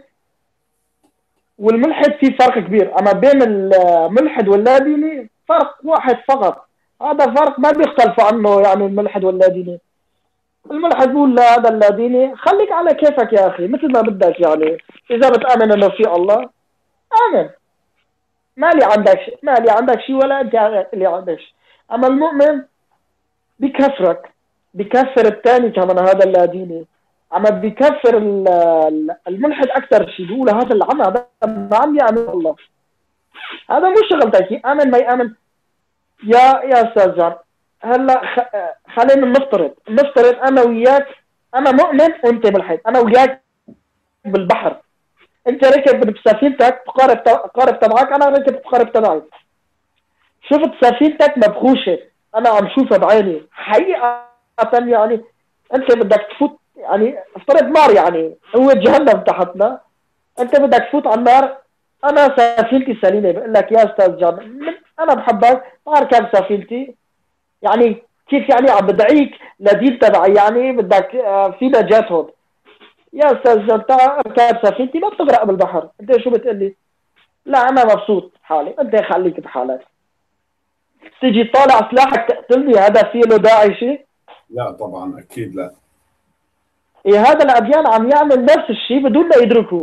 والملحد في فرق كبير، اما بين الملحد واللاديني فرق واحد فقط، هذا فرق ما بيختلفوا عنه يعني الملحد واللاديني. الملحد بيقول لا هذا اللاديني خليك على كيفك يا اخي مثل ما بدك، يعني اذا بتامن انه في الله امن، ما لي عندك شيء، ما لي عندك شيء ولا انت اللي عندك شيء. اما المؤمن بكفرك، بكفر الثاني كمان هذا اللاديني، اما بكفر ال- ال- الملحد اكثر شيء، بيقول هذا اللي عم هذا ما عم يامن الله، هذا مو شغلتك يامن ما يامن. يا يا استاذ جان هلا خ- خلينا نفترض نفترض انا وياك، انا مؤمن وانت ملحد، انا وياك بالبحر، انت ركب بسفينتك بقارب قارب تبعك، انا ركب بقارب تبعي، شفت سفينتك مبخوشه، انا عم شوفها بعيني حقيقه، يعني انت بدك تفوت، يعني افترض نار، يعني هو جهنم تحتنا، انت بدك تفوت على النار، انا سفينتي سليمه، بقول لك يا استاذ جان من انا بحبك اركب سفينتي، يعني كيف يعني عم بدعيك لدين تبعي، يعني بدك آه، في نجاة هون. يا استاذ جان تعال اركب سفينتي ما بتغرق بالبحر، انت شو بتقول لي؟ لا انا مبسوط حالي، انت خليك بحالك، تيجي طالع سلاحك تقتلني، هذا فيه له داعي شيء؟ لا طبعا اكيد لا. إيه هذا الأديان عم يعمل نفس الشيء بدون ما يدركوا.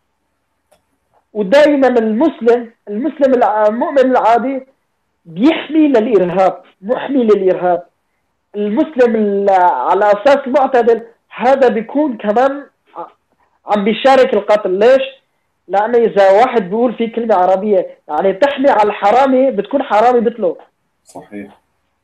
ودائما المسلم المسلم الع- المؤمن العادي بيحمي للإرهاب، محمي للإرهاب. المسلم ال- على أساس معتدل هذا بيكون كمان ع- عم بيشارك القتل. ليش؟ لأنه إذا واحد بيقول في كلمة عربية يعني تحمي على الحرامي بتكون حرامي مثله. صحيح.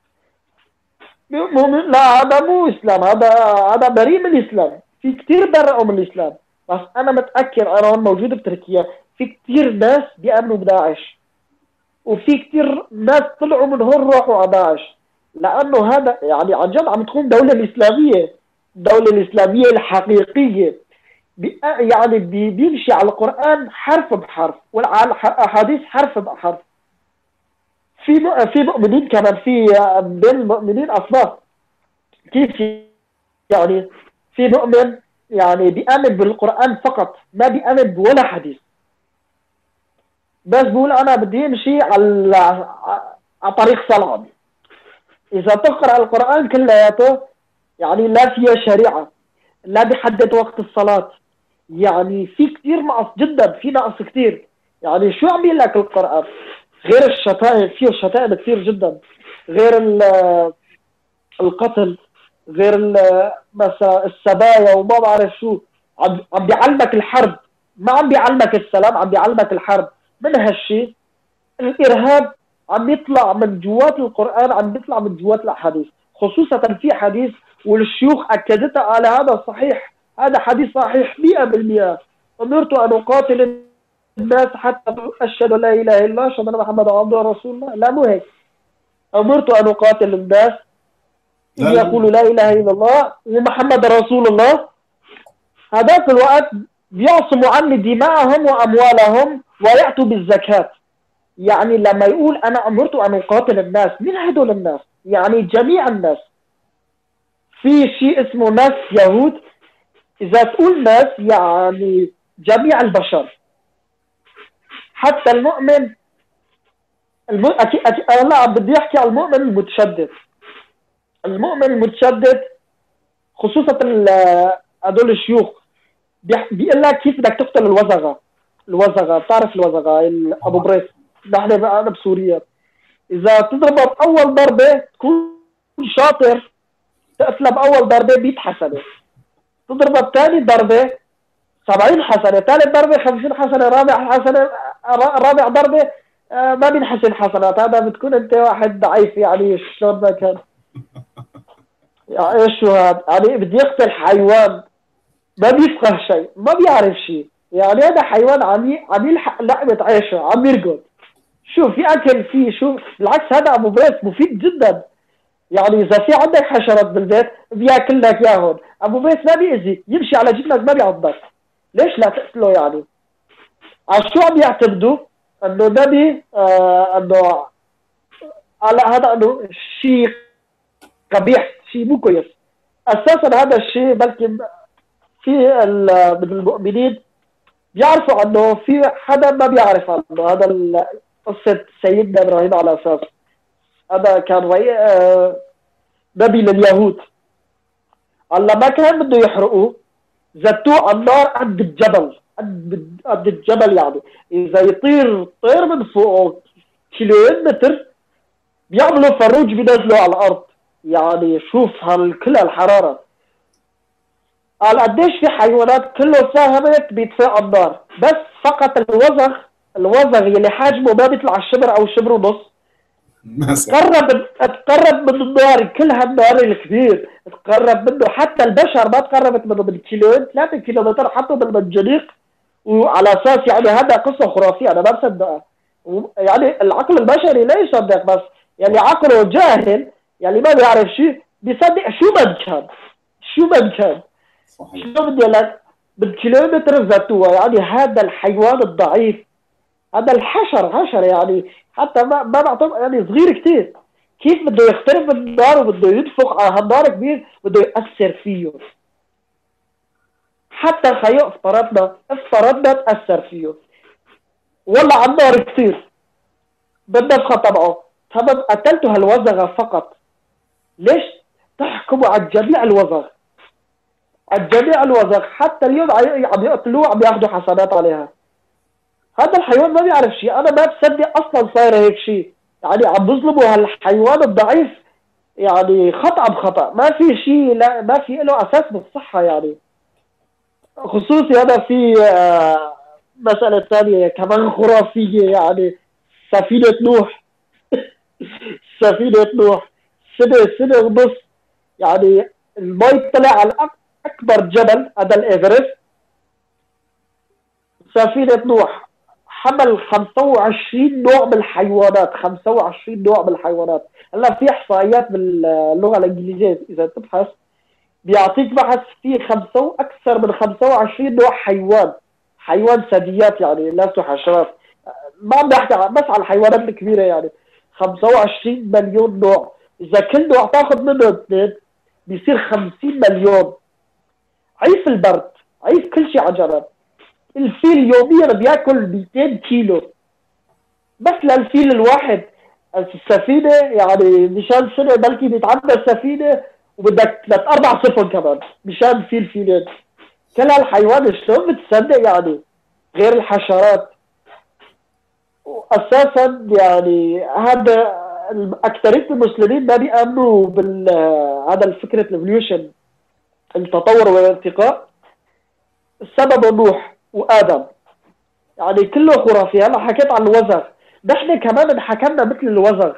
مو لا هذا مو اسلام، هذا هذا بريء من الاسلام، في كثير برئوا من الاسلام. بس انا متاكد انا هون موجود بتركيا في كثير ناس بيامنوا بداعش، وفي كثير ناس طلعوا من هون راحوا على داعش، لانه هذا يعني عن جد عم تكون دوله الاسلاميه، الدوله الاسلاميه الحقيقيه بي يعني بي بيمشي على القران حرف بحرف وعلى الاحاديث حرف بحرف. في في مؤمنين كمان، في بين المؤمنين اصناف، كيف يعني في مؤمن يعني بيآمن بالقرآن فقط ما بيآمن بولا حديث، بس بقول انا بدي امشي على على طريق صلب. اذا تقرا القران كلياته يعني لا فيها شريعه، لا بيحدد وقت الصلاه، يعني في كثير نقص جدا، في نقص كثير. يعني شو عم يقول لك القران؟ غير الشتائم، فيه شتائم كثير جدا، غير القتل، غير مثلا السبايا وما بعرف شو. عم عم بيعلمك الحرب، ما عم بيعلمك السلام، عم بيعلمك الحرب. من هالشيء الارهاب عم يطلع من جوات القران، عم يطلع من جوات الاحاديث، خصوصا في حديث والشيوخ اكدتها على هذا صحيح، هذا حديث صحيح مئة بالمئة. امرت ان اقاتل الناس حتى اشهد لا اله الا الله واشهد ان محمدا عبده ورسول الله. لا مو هيك، امرت ان اقاتل الناس لا يقولوا لا اله الا الله ومحمد رسول الله. هذاك الوقت بيعصموا عني دماءهم واموالهم وياتوا بالزكاه. يعني لما يقول انا امرت ان اقاتل الناس، مين هدول الناس؟ يعني جميع الناس. في شيء اسمه ناس يهود، اذا تقول ناس يعني جميع البشر، حتى المؤمن. الم... أكيد أكيد أنا لا بدي احكي على المؤمن المتشدد. المؤمن المتشدد خصوصا هدول الشيوخ بيقول لك كيف بدك تقتل الوزغه. الوزغه بتعرف الوزغه ابو طبعا. بريس، نحن انا بسوريا. اذا تضربه باول ضربه تكون شاطر، تقتله باول ضربه مية حسنه، تضربه بثاني ضربه سبعين حسنه، ثالث ضربه خمسين حسنه، رابع حسنه رابع ضربه آه ما بينحسن حسنات. هذا بتكون انت واحد ضعيف يعني. شلون ما كان يعني ايش شو هذا؟ يعني بدي يقتل حيوان ما بيفقه شيء، ما بيعرف شيء. يعني هذا حيوان عم عم يلحق لقمة عيشه، عم يرقد. شو في اكل فيه؟ شو بالعكس هذا ابو بريس مفيد جدا. يعني اذا في عندك حشرات بالبيت بياكل لك اياهم. ابو بريس ما بيأذي، يمشي على جسمك ما بيعضك. ليش لا تقتله يعني؟ على شو عم يعتمدوا؟ انه نبي آه انه على هذا انه شيء قبيح، شيء مو كويس. اساسا هذا الشيء بلكي في من المؤمنين بيعرفوا انه في حدا ما بيعرف عنه. هذا قصة سيدنا ابراهيم على اساس هذا كان رئيس آه نبي لليهود. الله ما كان بده يحرقوه، زتوه على النار قد الجبل، قد قد الجبل. يعني اذا يطير طير من فوق كيلوين متر بيعملوا فروج بينزلوا على الارض. يعني شوف هالكل الحراره. قال قديش في حيوانات كله ساهمت بيطفئ النار، بس فقط الوزغ، الوزغ يلي حجمه ما بيطلع الشبر او شبر ونص مثلا. تقرب تقرب من النار. كل هالنار الكبير تقرب منه، حتى البشر ما تقربت منه من كيلوين ثلاثة كيلومتر، حطوا بالمنجنيق. وعلى اساس يعني هذا قصه خرافيه انا ما بصدقها. يعني العقل البشري لا يصدق، بس يعني عقله جاهل يعني ما بيعرف شيء بيصدق شو ما كان، شو ما كان. صحيح. شو بدي اقول لك؟ بالكيلومتر ذاتوها. يعني هذا الحيوان الضعيف، هذا الحشر حشر يعني، حتى ما ما بعتبر يعني صغير كثير، كيف بده يخترق النار وبده يدفق على هالنار كبير، بده يأثر فيه. حتى خيو افترضنا افترضنا تأثر فيه، والله على النار كثير بالنفخة تبعه. سبب قتلته هالوزغة فقط. ليش تحكموا على جميع الوزغ؟ على جميع الوزغ حتى اليوم عم يقتلوه، عم ياخذوا حسنات عليها. هذا الحيوان ما بيعرف شيء. انا ما بصدق اصلا صاير هيك شيء. يعني عم بظلموا هالحيوان الضعيف يعني خطأ بخطأ، ما في شيء، لا ما في له اساس بالصحة. يعني خصوصي هذا في آه مسألة ثانية كمان خرافية. يعني سفينة نوح سفينة نوح سنة سنة ونص. يعني المي طلع على أكبر جبل هذا الإيفرست. سفينة نوح حمل خمسة وعشرين نوع من الحيوانات، خمسة وعشرين نوع من الحيوانات. هلا في إحصائيات باللغة الإنجليزية إذا تبحث بيعطيك بحث فيه خمسة وأكثر من خمسة وعشرين نوع حيوان، حيوان ثدييات يعني ناس وحشرات. ما عم بحكي بس على الحيوانات الكبيرة. يعني خمسة وعشرين مليون نوع، إذا كل نوع تاخذ منه اثنين بيصير خمسين مليون. عيف البرد، عيف كل شيء على جنب. الفيل يوميا بياكل مئتين كيلو، بس للفيل الواحد السفينه يعني مشان سنه بلكي بيتعدى السفينه وبدك ثلاث اربع سفن كمان مشان فيل فيلين. كل هالحيوان شلون بتصدق يعني غير الحشرات. اساسا يعني هذا اكثريه المسلمين ما بيامنوا بال هذا الفكره الايفوليوشن التطور والارتقاء. السبب نوح وادم يعني كله خرافي. هلا حكيت عن الوزغ، نحن كمان انحكمنا مثل الوزغ.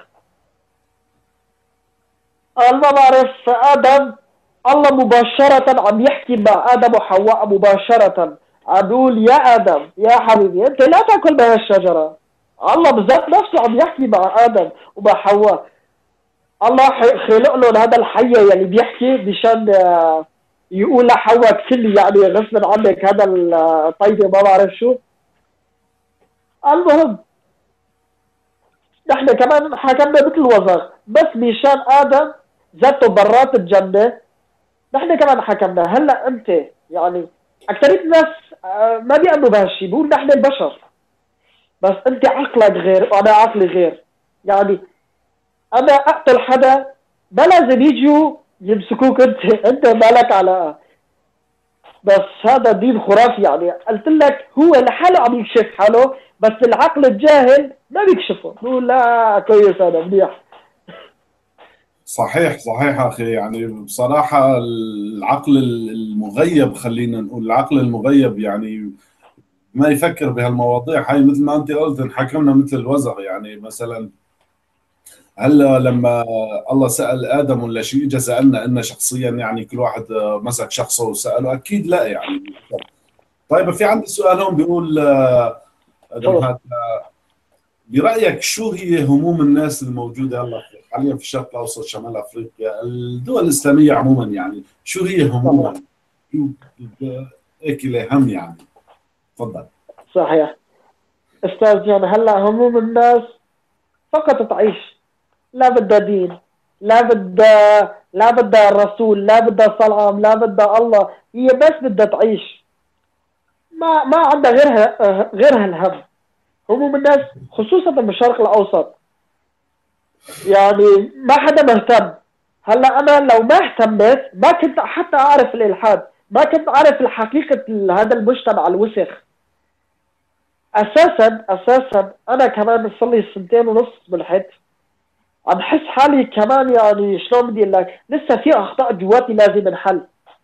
انا ما بعرف ادم الله مباشره عم يحكي مع ادم وحواء مباشره، عم بيقول يا ادم يا حبيبي انت لا تاكل من هالشجره. الله بذات نفسه عم يحكي مع ادم ومع حواء. الله خلق لهم هذا الحيه يلي بيحكي مشان يقول لحواء كل يعني غصبا عنك هذا الطيبه ما بعرف شو. المهم نحن كمان حكمنا مثل الوزغ بس مشان ادم ذاته برات الجنه. نحن كمان حكمنا. هلا انت يعني اكثريه الناس ما بيأمنوا بهالشيء، بيقول نحن البشر بس انت عقلك غير وانا عقلي غير. يعني انا اقتل حدا ما لازم يجوا يمسكوك انت انت مالك علاقه. بس هذا دين خرافي. يعني قلت لك هو لحاله عم يكشف حاله بس العقل الجاهل ما بيكشفه، بقول لا كويس هذا منيح. صحيح صحيح اخي، يعني بصراحه العقل المغيب، خلينا نقول العقل المغيب يعني ما يفكر بهالمواضيع هاي. مثل ما انت قلت انحكمنا مثل الوزغ. يعني مثلا هلا لما الله سأل آدم ولا شيء، اجى سألنا إن شخصيا، يعني كل واحد مسك شخصه وسأله؟ أكيد لا يعني. طيب في عندي سؤال هون بيقول آه، ادم تفضل. هذا، برأيك شو هي هموم الناس الموجودة هلا حاليا في الشرق الأوسط، شمال أفريقيا، الدول الإسلامية عموما؟ يعني شو هي صحيح همومهم؟ شو ب- هيك لهم يعني؟ تفضل. صحيح استاذ جان. هلا هموم الناس فقط تعيش، لا بدها دين، لا بدها لا بدها الرسول، لا بدها صلاة، لا بدها الله. هي بس بدها تعيش، ما ما عندها غيرها غيرها الهم. هموم الناس خصوصا بالشرق الاوسط يعني ما حدا مهتم. هلا انا لو ما اهتميت ما كنت حتى اعرف الالحاد، ما كنت اعرف الحقيقه هذا المجتمع الوسخ. اساسا اساسا انا كمان صار لي سنتين ونص ملحد، عم بحس حالي كمان يعني شلون بدي اقول لك لسه في اخطاء جواتي لازم انحل.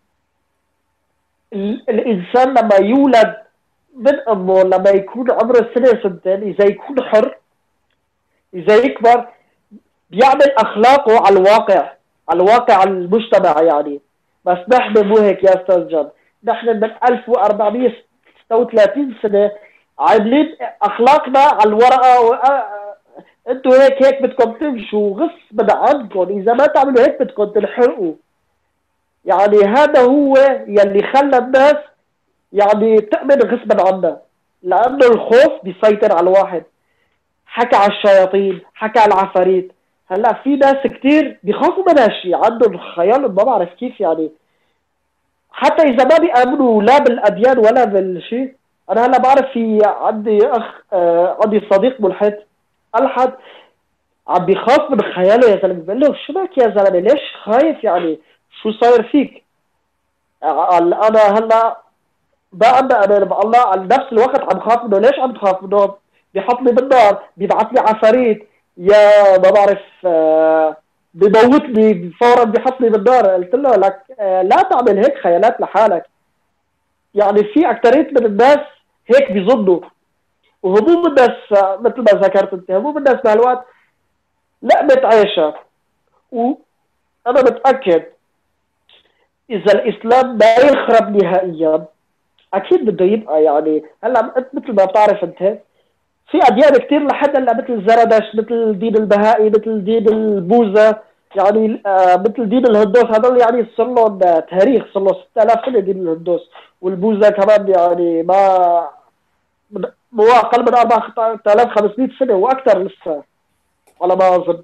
ال- الانسان لما يولد من امه لما يكون عمره سنه سنتين اذا يكون حر، اذا يكبر بيعمل اخلاقه على الواقع، على الواقع المجتمع يعني. بس نحن مو هيك يا استاذ جان. نحن من ألف وأربعمية وستة وثلاثين سنه عاملين اخلاقنا على الورقه و... انتوا هيك هيك بدكم تمشوا غصبا عنكم، اذا ما تعملوا هيك بدكم تنحرقوا. يعني هذا هو يلي خلى الناس يعني تؤمن غصبا عنا، لانه الخوف بيسيطر على الواحد. حكى على الشياطين، حكى على العفاريت. هلا في ناس كتير بيخافوا من هالشيء، عندهم خيال ما بعرف كيف يعني. حتى اذا ما بيامنوا لا بالاديان ولا بالشيء. انا هلا بعرف في عندي اخ آه عندي صديق ملحد الحد عم بيخاف من خياله يا زلمه. بقول له شو بك يا زلمه ليش خايف يعني؟ شو صاير فيك؟ قال انا هلا بأمن امان بالله، على نفس الوقت عم خاف منه. ليش عم تخاف منه؟ بيحطني بالنار، بيبعث لي عفاريت، يا ما بعرف آه بيموتني فورا، بيحطني بالنار. قلت له لك آه لا تعمل هيك خيالات لحالك. يعني في اكثريه من الناس هيك بيظنوا. وهموم الناس آه مثل ما ذكرت انت، هموم الناس بهالوقت لقمة عيشها. وانا متاكد اذا الاسلام ما يخرب نهائيا اكيد بده يبقى. يعني هلا انت مثل ما بتعرف انت في اديان كثير لحد هلا مثل الزردش، مثل دين البهائي، مثل دين البوذا، يعني آه مثل دين الهندوس. هذول يعني صار لهم تاريخ، صار له ستة آلاف سنه دين الهندوس. والبوذا كمان يعني ما مو اقل من أربعة آلاف وخمسمئة سنه واكثر لسه على ما اظن.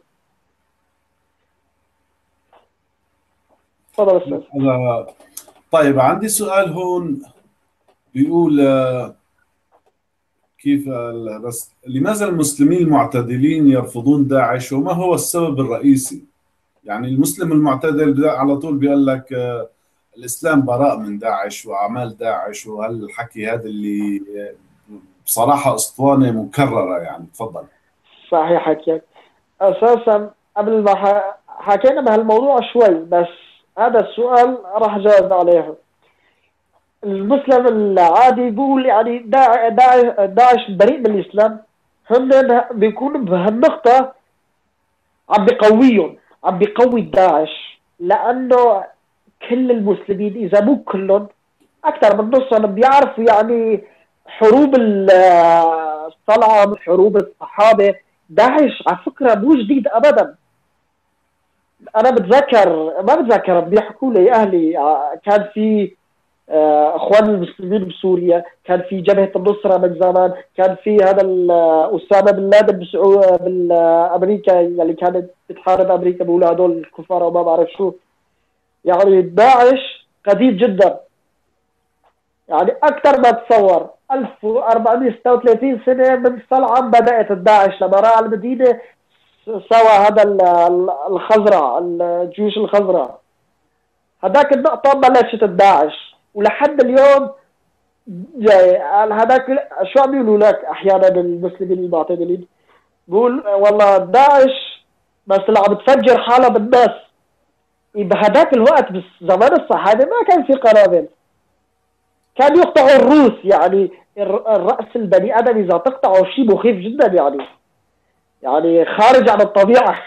تفضل استاذ. هذا طيب عندي سؤال هون بيقول كيف ال- بس لماذا المسلمين المعتدلين يرفضون داعش، وما هو السبب الرئيسي؟ يعني المسلم المعتدل بدا- على طول بيقول لك آه، الإسلام براء من داعش وأعمال داعش، وهالحكي هذا اللي آه، بصراحة أسطوانة مكررة. يعني تفضل. صحيح حكيك. اساسا قبل ما ح- حكينا بهالموضوع شوي، بس هذا السؤال راح جاوب عليه. المسلم العادي بيقول يعني داع- داع- داعش بريء من الاسلام. هم بيكونوا بهالنقطة عم بيقويهم، عم بيقوي داعش، لانه كل المسلمين اذا مو كلهم اكثر من نصهم بيعرفوا يعني حروب ال- الصلعه، حروب الصحابه. داعش على فكره مو جديد ابدا. انا بتذكر، ما بتذكر، بيحكوا لي اهلي آه، كان في آه، اخوان المسلمين بسوريا، كان في جبهه النصره من زمان، كان في هذا ال- آه، اسامه بن لادن بسعو- بالامريكا اللي كانت بتحارب امريكا، بيقولوا هدول الكفار وما بعرف شو. يعني داعش قديم جدا، يعني اكثر ما تصور. ألف وأربعمئة وستة وثلاثين سنه من صلعه بدات الداعش لما راح على المدينه، سوى هذا ال- ال- الخزرع، الجيوش الخزرع. هذاك النقطه بلشت الداعش، ولحد اليوم جاي هذاك. شو عم بيقولوا لك احيانا المسلمين المعتدلين؟ بقول والله داعش بس اللي عم بتفجر حالها بالناس. بهذاك الوقت بزمان الصحابه ما كان في قنابل، كان يقطعوا الروس. يعني الر- الرأس البني آدم إذا تقطعه شيء مخيف جدا، يعني يعني خارج عن الطبيعة.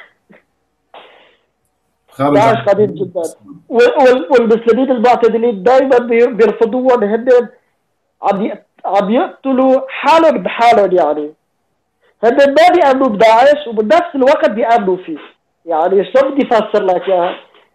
خارج داعش عن قديم جدا. وال- وال- والمسلمين المعتدلين دائما بي- بيرفضوهم. هن عم ي- عم يقتلوا حالهم بحالهم. يعني هن ما بيأمنوا بداعش وبنفس الوقت بيأمنوا فيه. يعني شو بدي افسر لك اياها؟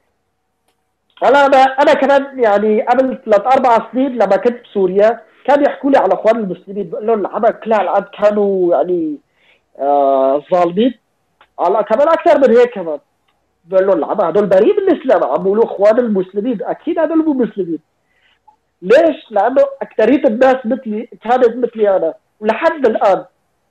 هلا انا انا كمان يعني قبل ثلاث اربع سنين لما كنت بسوريا كانوا يحكوا لي على اخوان المسلمين، بقول لهم العمل كلها العاد كانوا يعني آه ظالمين. على كمان اكثر من هيك كمان بقول لهم العمل هدول بريء من الاسلام، عم بيقولوا اخوان المسلمين، اكيد هدول مو مسلمين. ليش؟ لانه اكثريه الناس مثلي كانت مثلي انا، ولحد الان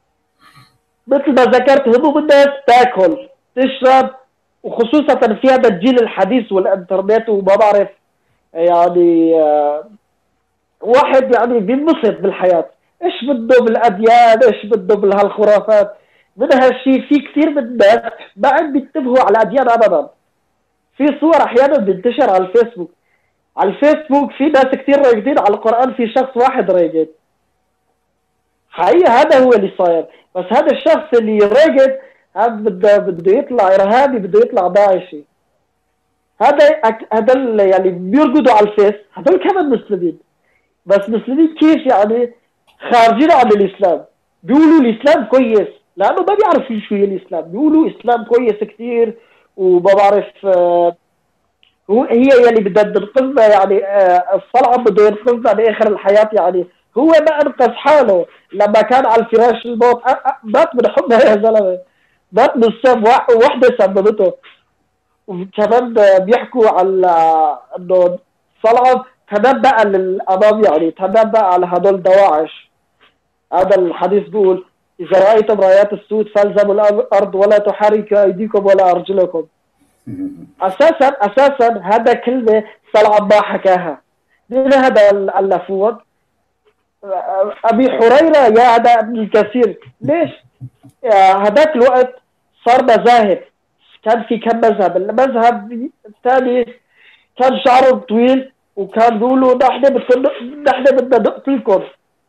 مثل ما ذكرت هموم الناس تاكل تشرب، وخصوصا في هذا الجيل الحديث والانترنت وما بعرف. يعني آه واحد يعني بينبسط بالحياة، ايش بده بالاديان، ايش بده بهالخرافات. من هالشيء في كثير من الناس ما عم بينتبهوا على الاديان ابدا. في صور احيانا بتنتشر على الفيسبوك، على الفيسبوك في ناس كثير راقدين على القرآن، في شخص واحد راقد. حقيقة هذا هو اللي صاير. بس هذا الشخص اللي راقد هذا بده بده يطلع ارهابي، بده يطلع داعشي. هذا هذا اللي يعني بيرقدوا على الفيس هذول كمان مسلمين، بس مسلمين كيف يعني؟ خارجين عن الاسلام. بيقولوا الاسلام كويس لانه ما بيعرفوا شو هي الاسلام، بيقولوا اسلام كويس كثير وما بعرف. آه هو هي يلي بدها تنقذنا، يعني آه الصلعه بده ينقذنا باخر الحياه. يعني هو ما انقذ حاله لما كان على الفراش الموت. آه آه مات من حبها يا زلمه، مات من السم، وحده سببته. وكمان بيحكوا على انه صلعه تنبأ للامام، يعني تنبأ على هدول دواعش. هذا الحديث بيقول اذا رايتم رايات السود فالزموا الارض ولا تحركوا ايديكم ولا ارجلكم. اساسا اساسا هذا كلمه صلعه ما حكاها. من هذا الافوض؟ ابي حريره يا هذا ابن الكثير. ليش؟ هذاك الوقت صار مذاهب، كان في كم مذهب. المذهب الثاني كان شعره طويل وكان بيقولوا نحن نحن بدنا نقتلكم.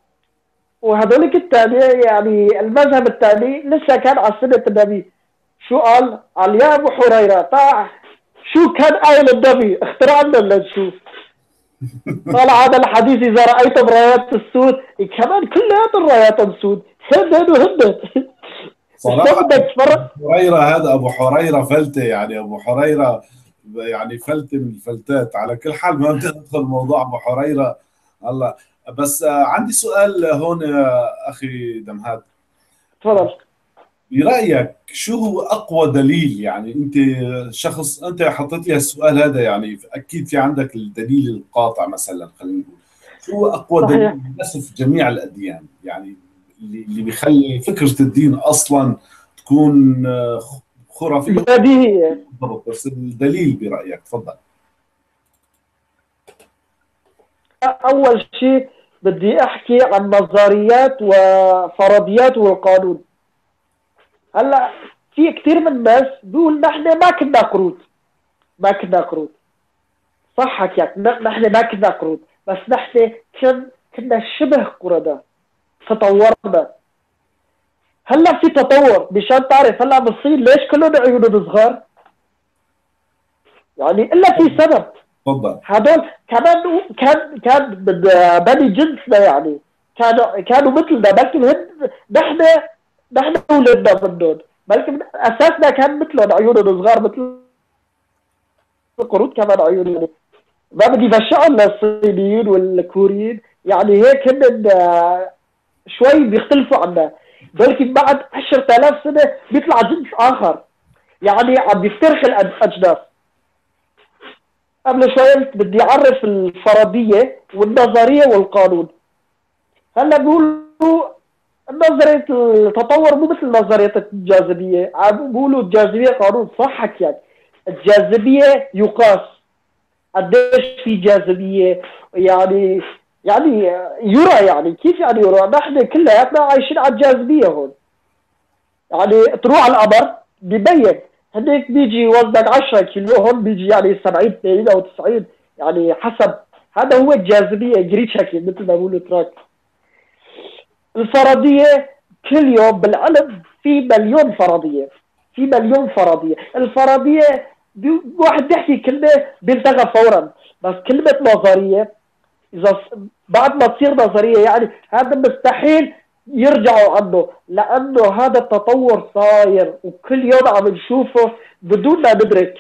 وهذولك الثاني يعني المذهب الثاني لسه كان على سنة النبي. شو قال؟ قال يا ابو حريره طاع شو كان قايل النبي؟ اخترع لنا ولا نشوف. قال هذا الحديث اذا رايتم رايات السود، كمان كلياتهم راياتهم سود، هدد وهدد. شو صراحة بدك تفرق؟ أبو حريرة، هذا أبو حريرة فلتة، يعني أبو حريرة يعني فلتة من الفلتات. على كل حال ما بدنا ندخل موضوع أبو حريرة. الله. بس آه، عندي سؤال هون يا أخي دمهاد. تفضل. برأيك شو هو أقوى دليل؟ يعني أنت شخص، أنت حطيت لي السؤال هذا، يعني أكيد في عندك الدليل القاطع مثلا. خلينا نقول شو هو أقوى دليل صحيح. بنسف جميع الأديان؟ يعني اللي اللي بيخلي فكره الدين اصلا تكون خرافيه. بديهيه. بالضبط، بس الدليل برايك، تفضل. اول شيء بدي احكي عن نظريات وفرضيات والقانون. هلا في كثير من الناس بيقول نحن ما كنا قرود، ما كنا قرود. صح حكيك، نحن ما كنا قرود، بس نحن كن كنا شبه قردة، تطورنا. هلا في تطور، مشان تعرف هلا بالصين ليش كلهم عيونهم صغار؟ يعني الا في سبب. تفضل. هدول كمان كان كان من بني جنسنا، يعني كانوا كانوا مثلنا، بلكي هن نحن نحن ولدنا منهم، بلكي اساسنا كان مثلهم، عيونهم صغار مثل القرود كمان عيونهم. ما بدي بشعهم للصينيين والكوريين، يعني هيك هن شوي بيختلفوا عنا، بلكي بعد عشرة آلاف سنة بيطلع جنس آخر، يعني عم بيفترخ الأجناس. قبل شوي بدي أعرف الفرضية والنظرية والقانون. هلا بيقولوا نظرية التطور مو مثل نظرية الجاذبية، عم بيقولوا الجاذبية قانون. صح حكيك، الجاذبية يقاس قديش في جاذبية، يعني يعني يرى، يعني كيف يعني يرى؟ نحن كلياتنا عايشين على الجاذبية هون. يعني تروح على القمر ببين هديك بيجي وزنك عشرة كيلو، هون بيجي يعني سبعين ثمانين او تسعين، يعني حسب. هذا هو الجاذبية، جريتشاكي مثل ما بيقولوا تراك. الفرضية كل يوم بالعلم في مليون فرضية، في مليون فرضية. الفرضية واحد بيحكي كلمة بيلتغى فورا، بس كلمة نظرية إذا بعد ما تصير نظرية يعني هذا مستحيل يرجعوا عنه، لأنه هذا التطور صاير وكل يوم عم نشوفه بدون ما ندرك.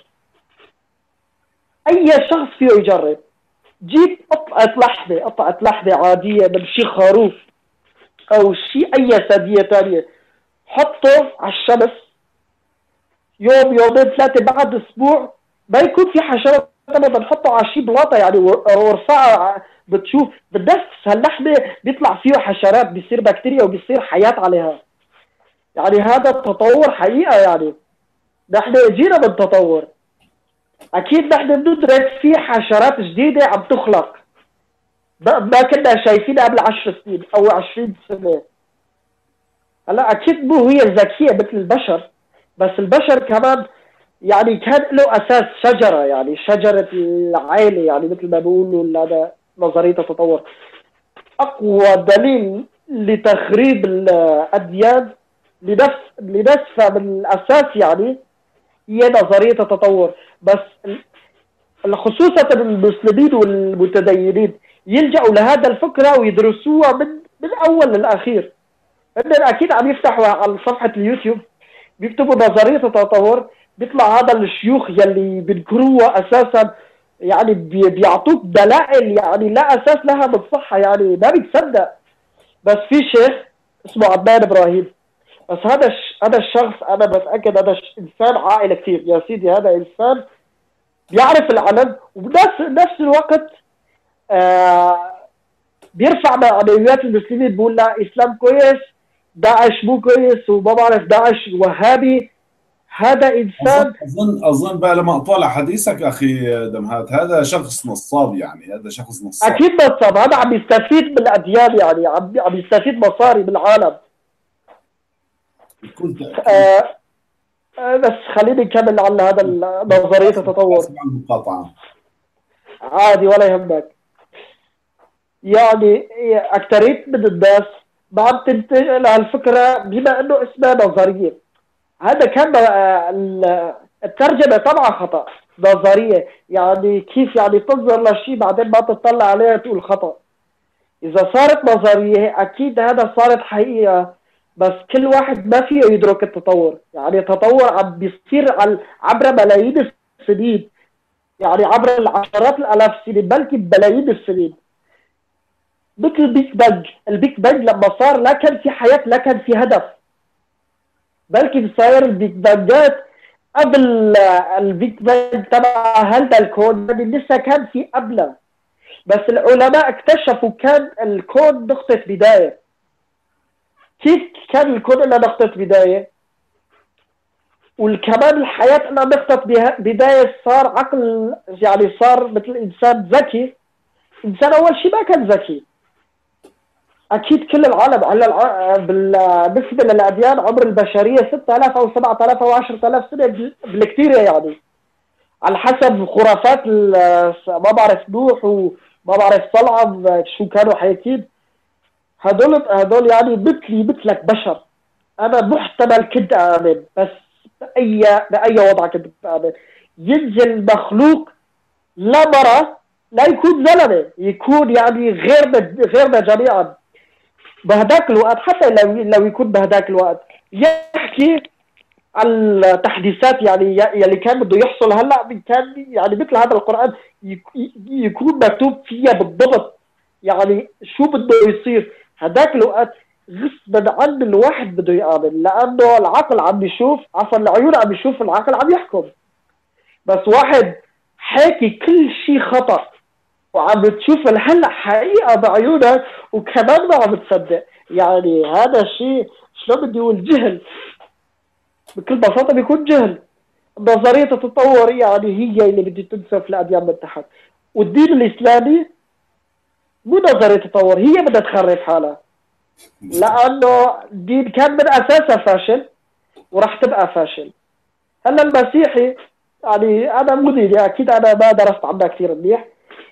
أي شخص فيه يجرب. جيب قطعة لحمة، قطعة لحمة عادية من شي خروف أو شي أي ثديية تانية، حطه على الشمس يوم يومين ثلاثة، بعد أسبوع ما يكون في حشرات أبدا. نحطه على شي بلاطة يعني وارفعه، بتشوف بالنفس هاللحمة بيطلع فيه حشرات، بيصير بكتيريا وبيصير حياة عليها. يعني هذا التطور حقيقة، يعني نحن جينا من تطور. أكيد نحن بندرك في حشرات جديدة عم تخلق ما كنا شايفينها قبل عشر سنين أو عشرين سنة. هلا أكيد مو هي ذكية مثل البشر، بس البشر كمان يعني كان له أساس شجرة، يعني شجرة العائلة، يعني مثل ما بيقولوا هذا نظرية التطور. أقوى دليل لتخريب الأديان لنفس لنفسها من الأساس يعني هي نظرية التطور. بس خصوصا المسلمين والمتدينين يلجأوا لهذا الفكرة ويدرسوها من من أول للأخير. هن أكيد عم يفتحوا على صفحة اليوتيوب بيكتبوا نظرية التطور، بيطلع هذا الشيوخ يلي بينكروها أساسا، يعني بيعطوك دلائل يعني لا أساس لها من الصحة، يعني ما بيتصدق. بس في شيخ اسمه عدنان إبراهيم، بس هذا هذا الشخص أنا بتأكد هذا إنسان عاقل كثير يا سيدي. هذا إنسان بيعرف العلم وبنفس نفس الوقت آه بيرفع معنويات المسلمين، بيقول لا إسلام كويس، داعش مو كويس، وما بعرف داعش وهابي. هذا إنسان أظن أظن بقى لما أطالع حديثك أخي دمهات، هذا شخص نصاب، يعني هذا شخص نصاب. أكيد نصاب، هذا عم يستفيد من الأديان، يعني عم عم يستفيد مصاري بالعالم. بكل تأكيد. آه آه بس خليني نكمل على هذا نظرية التطور. المقاطعة عادي ولا يهمك. يعني أكثرية من الناس ما عم تنتبه لهالفكرة بما إنه اسمها نظرية. هذا كان الترجمة طبعا خطأ. نظرية يعني كيف يعني تنظر لشيء بعدين ما تطلع عليها تقول خطأ. إذا صارت نظرية أكيد هذا صارت حقيقة، بس كل واحد ما فيه يدرك التطور. يعني التطور عم بيصير عبر ملايين السنين، يعني عبر العشرات الآلاف السنين بلكي بملايين السنين. مثل البيك بانج. البيك بانج لما صار لا كان في حياة، لا كان في هدف، بلكي صاير البيك بانجات قبل البيك بانج تبع هذا الكون، يعني لسه كان في قبله، بس العلماء اكتشفوا كان الكون نقطة بداية. كيف كان الكون له نقطة بداية، والكمان الحياة لها نقطة بداية. صار عقل، يعني صار مثل إنسان ذكي. إنسان أول شيء ما كان ذكي. أكيد كل العالم على الع... بالنسبة للأديان عمر البشرية ستة آلاف أو سبعة آلاف أو عشرة آلاف سنة بالكثير، يعني على حسب خرافات ما بعرف نوح وما بعرف طلعة شو كانوا حياكين. هدول هدول يعني مثلي مثلك بشر. أنا محتمل كنت آمن، بس بأي بأي وضع كنت آمن. ينزل مخلوق لا مرة، لا يكون زلمة، يكون يعني غيرنا غيرنا جميعا بهداك الوقت. حتى لو لو يكون بهداك الوقت يحكي عن التحديثات يعني يلي كان بده يحصل هلا، كان يعني مثل هذا القرآن يكون مكتوب فيها بالضبط يعني شو بده يصير هداك الوقت. غصبا عن الواحد بده يآمن، لأنه العقل عم يشوف، عفوا العيون عم يشوف، العقل عم يحكم. بس واحد حاكي كل شيء خطأ وعم بتشوف هلا حقيقة بعيونك وكمان ما عم تصدق، يعني هذا الشيء شلون بدي اقول جهل، بكل بساطة بيكون جهل. نظرية التطور يعني هي اللي بدي تنسف الأديان من تحت، والدين الإسلامي مو نظرية تطور، هي بدها تخرب حالها، لأنه الدين كان من أساسه فاشل وراح تبقى فاشل. هلا المسيحي يعني أنا مو ديني، أكيد أنا ما درست عنها كثير منيح.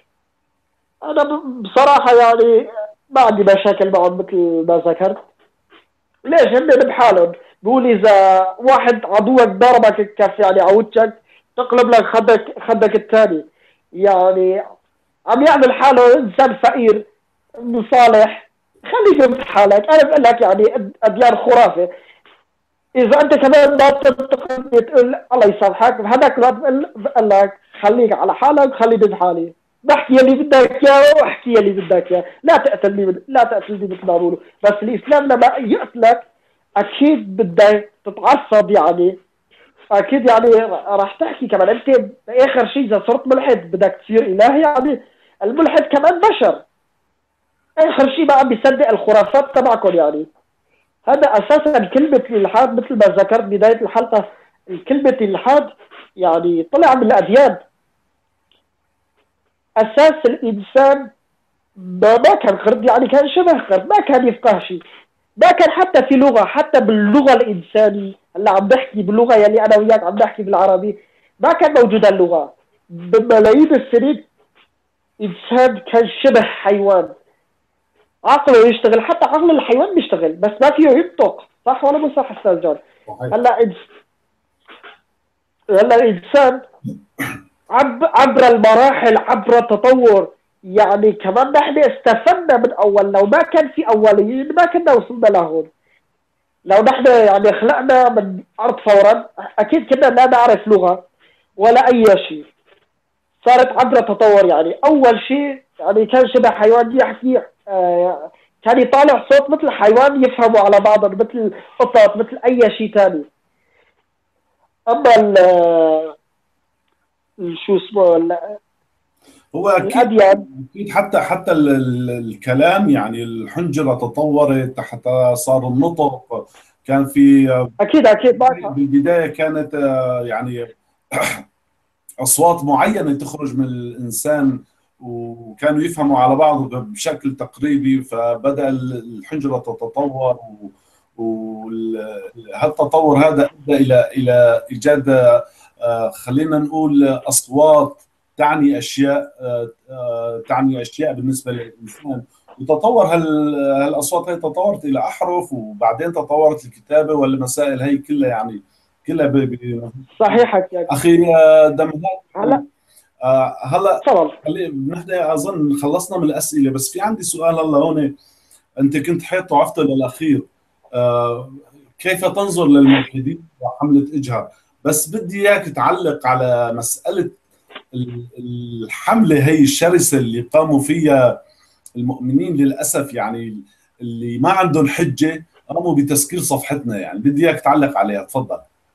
أنا بصراحة يعني ما عندي مشاكل معهم مثل ما ذكرت. ليش؟ هن بحالهم بقول إذا واحد عدوك ضربك كف يعني على وجهك تقلب لك خدك خدك الثاني، يعني عم يعمل حاله إنسان فقير مصالح. خليك بحالك. أنا بقول لك يعني أديان خرافة. إذا أنت كمان ما تنتقد تقول الله يسامحك، بهذاك الوقت بقول لك خليك على حالك، خليني بحالي، بحكي يلي بدك اياه واحكي يلي بدك اياه، لا تقتلني لا تقتلني مثل ما بقولوا. بس الاسلام لما يقتلك اكيد بدك تتعصب، يعني اكيد يعني راح تحكي كمان. انت باخر شيء اذا صرت ملحد بدك تصير اله، يعني الملحد كمان بشر، اخر شيء ما عم بيصدق الخرافات تبعكم. يعني هذا اساسا كلمه الالحاد مثل ما ذكرت بدايه الحلقه، كلمه الالحاد يعني طلع من الاديان. اساس الانسان ما كان قرد، يعني كان شبه قرد، ما كان يفقه شيء، ما كان حتى في لغه، حتى باللغه الانسانيه. هلا عم بحكي باللغه يلي انا وياك عم بحكي بالعربي، ما كان موجوده اللغه. بملايين السنين انسان كان شبه حيوان، عقله يشتغل، حتى عقل الحيوان بيشتغل بس ما فيه ينطق. صح ولا مو صح استاذ جون؟ هلا هلا الانسان عبر المراحل، عبر التطور، يعني كمان نحن استفدنا من اول. لو ما كان في اوليين ما كنا وصلنا لهون. لو نحن يعني خلقنا من ارض فورا اكيد كنا لا نعرف لغه ولا اي شيء. صارت عبر التطور، يعني اول شيء يعني كان شبه حيوان يحكي، آه كان يطالع صوت مثل حيوان يفهموا على بعضهم، مثل قطط، مثل اي شيء ثاني. اما شو اسمه هو اكيد الاديان، اكيد حتى حتى ال- ال- الكلام، يعني الحنجره تطورت حتى صار النطق. كان في اكيد اكيد معك. بالبدايه كانت آه، يعني اصوات معينه تخرج من الانسان وكانوا يفهموا على بعض بشكل تقريبي، فبدا الحنجره تتطور، وهالتطور هذا ادى الى الى ايجاد آه، خلينا نقول اصوات تعني اشياء، آه، آه، تعني اشياء بالنسبه للانسان. وتطور هال- هالاصوات هي تطورت الى احرف، وبعدين تطورت الكتابه والمسائل هي كلها، يعني كلها ب- ب- صحيح يعني. اخي آه، دمهان. هلا آه، هلا تفضل. خلي- نحن اظن خلصنا من الاسئله، بس في عندي سؤال هلا هون. انت كنت حيط وعفته للاخير، آه، كيف تنظر للملحدين وحمله اجهر؟ بس بدي اياك تعلق على مساله ال- الحمله هي الشرسه اللي قاموا فيها المؤمنين للاسف، يعني اللي ما عندهم حجه قاموا بتسكير صفحتنا، يعني بدي اياك تعلق عليها، تفضل.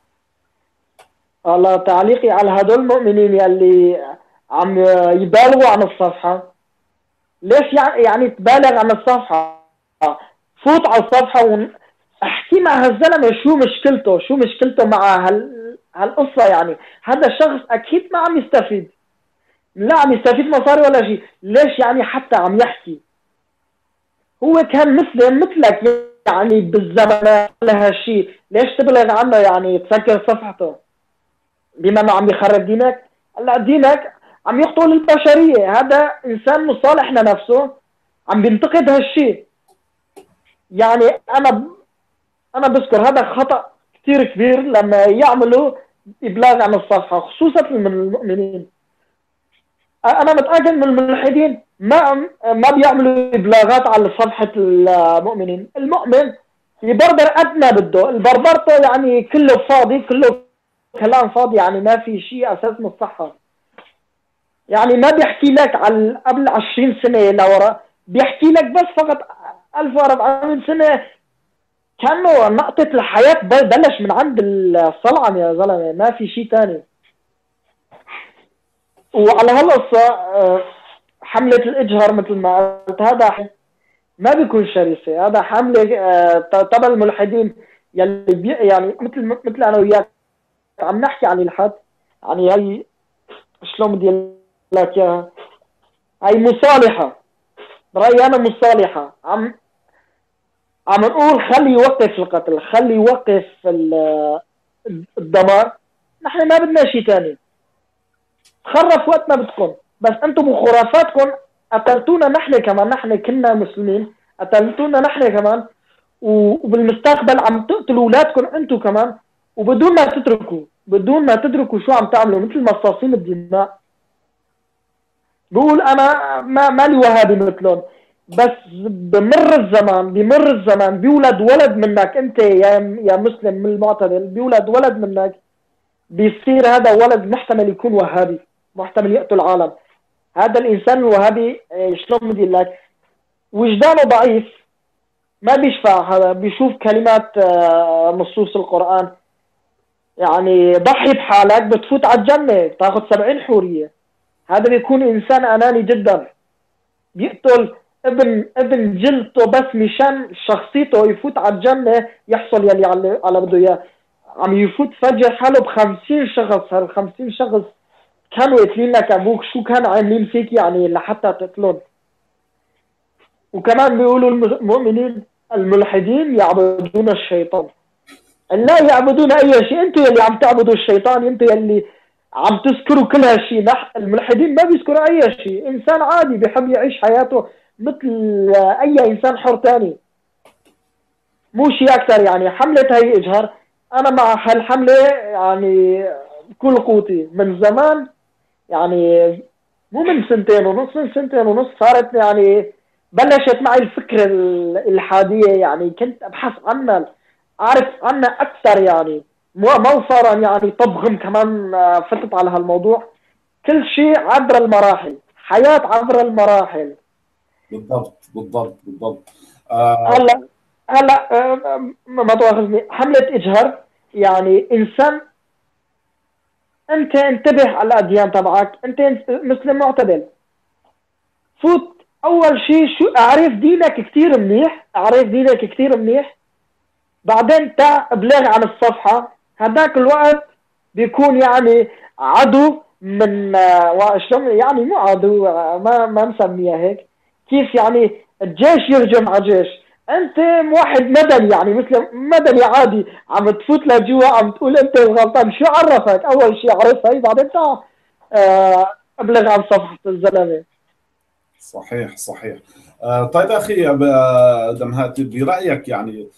الله تعليقي على هدول المؤمنين يلي عم يبالغوا عن الصفحة. ليش يع- يعني تبالغ عن الصفحة؟ فوت على الصفحة احكي مع هالزلمه شو مشكلته، شو مشكلته مع هال هالقصه. يعني هذا الشخص اكيد ما عم يستفيد، لا عم يستفيد مصاري ولا شيء، ليش يعني حتى عم يحكي؟ هو كان مسلم مثلك يعني بالزمن لهالشيء، ليش تبلغ عنه يعني تسكر صفحته بما انه عم يخرب دينك؟ هلا دينك عم يقتل البشريه، هذا انسان مصالح لنفسه عم بينتقد هالشيء. يعني انا انا بذكر هذا خطا كثير كبير لما يعملوا ابلاغ عن الصفحه، خصوصا من المؤمنين. انا متاكد من الملحدين ما ما بيعملوا ابلاغات على صفحه المؤمنين. المؤمن يبربر قد ما بده، البربرته يعني كله فاضي، كله كلام فاضي، يعني ما في شيء اساس من الصحه. يعني ما بيحكي لك على قبل عشرين سنه لورا، بيحكي لك بس فقط ألف وأربعمية سنه كانه نقطه الحياه بلش من عند الصلعم يا زلمه، ما في شيء ثاني. وعلى هالقصة حملة الإجهار مثل ما قلت، هذا ما بيكون شرسة، هذا حملة تبع الملحدين يلي بي يعني مثل مثل أنا وياك عم نحكي عن الحد. يعني هي شلون بدي أقول لك إياها، هي مصالحة، برأيي أنا مصالحة. عم عم نقول خلي يوقف القتل، خلي يوقف الدمار، نحن ما بدنا شيء ثاني. خرف وقت ما بدكم، بس انتم بخرافاتكم قتلتونا نحن كمان، نحن كنا مسلمين قتلتونا نحن كمان، وبالمستقبل عم تقتلوا اولادكم انتم كمان، وبدون ما تتركوا بدون ما تدركوا شو عم تعملوا مثل مصاصين الدماء. بقول انا ما مالي وهابي مثلهم، بس بمر الزمان بمر الزمان بيولد ولد منك انت يا يا مسلم من المعتدل، بيولد ولد منك بيصير هذا ولد محتمل يكون وهابي، محتمل يقتل العالم. هذا الانسان الوهابي شلون بدي لك، وجدانه ضعيف، ما بيشفع، هذا بيشوف كلمات نصوص القرآن، يعني ضحي بحالك بتفوت على الجنة بتاخذ سبعين حورية. هذا بيكون انسان اناني جدا، بيقتل ابن ابن جلته بس مشان شخصيته يفوت على الجنة، يحصل يلي على على بده اياه. عم يفوت فجر حاله بخمسين شخص، هالخمسين شخص كانوا قاتلين لك ابوك، شو كانوا عاملين فيك يعني لحتى تقتلون؟ وكمان بيقولوا المؤمنين الملحدين يعبدون الشيطان، لا يعبدون اي شيء، انتوا يلي عم تعبدوا الشيطان، انتوا يلي عم تذكروا كل هالشيء. نح الملحدين ما بيذكروا اي شيء، انسان عادي بيحب يعيش حياته مثل اي انسان حر ثاني، مو شيء اكثر. يعني حملة هي اجهار، انا مع هالحملة يعني بكل قوتي من زمان، يعني مو من سنتين ونص، من سنتين ونص صارت يعني بلشت معي الفكرة الإلحادية، يعني كنت أبحث عنها، أعرف عنها أكثر، يعني مو مو صار يعني طبغم كمان فتت على هالموضوع. كل شيء عبر المراحل، حياة عبر المراحل. بالضبط بالضبط بالضبط. هلا آه هلا آه ما تواخذني، حملة إجهار يعني إنسان، أنت انتبه على الأديان تبعك، أنت مسلم معتدل، فوت اول شيء شو اعرف دينك كثير منيح، اعرف دينك كثير منيح، بعدين تاع ابلغ عن الصفحه. هذاك الوقت بيكون يعني عدو من شلون يعني، مو عدو، ما ما نسميها هيك، كيف يعني الجيش يهجم على جيش، انت واحد مدني يعني مثل مدني عادي، عم تفوت لجوا عم تقول انت غلطان، شو عرفك؟ اول شيء عرفها، بعدين تاع ابلغ عن صفحه الزلمه. صحيح صحيح. آه طيب اخي دمهاتي، برايك يعني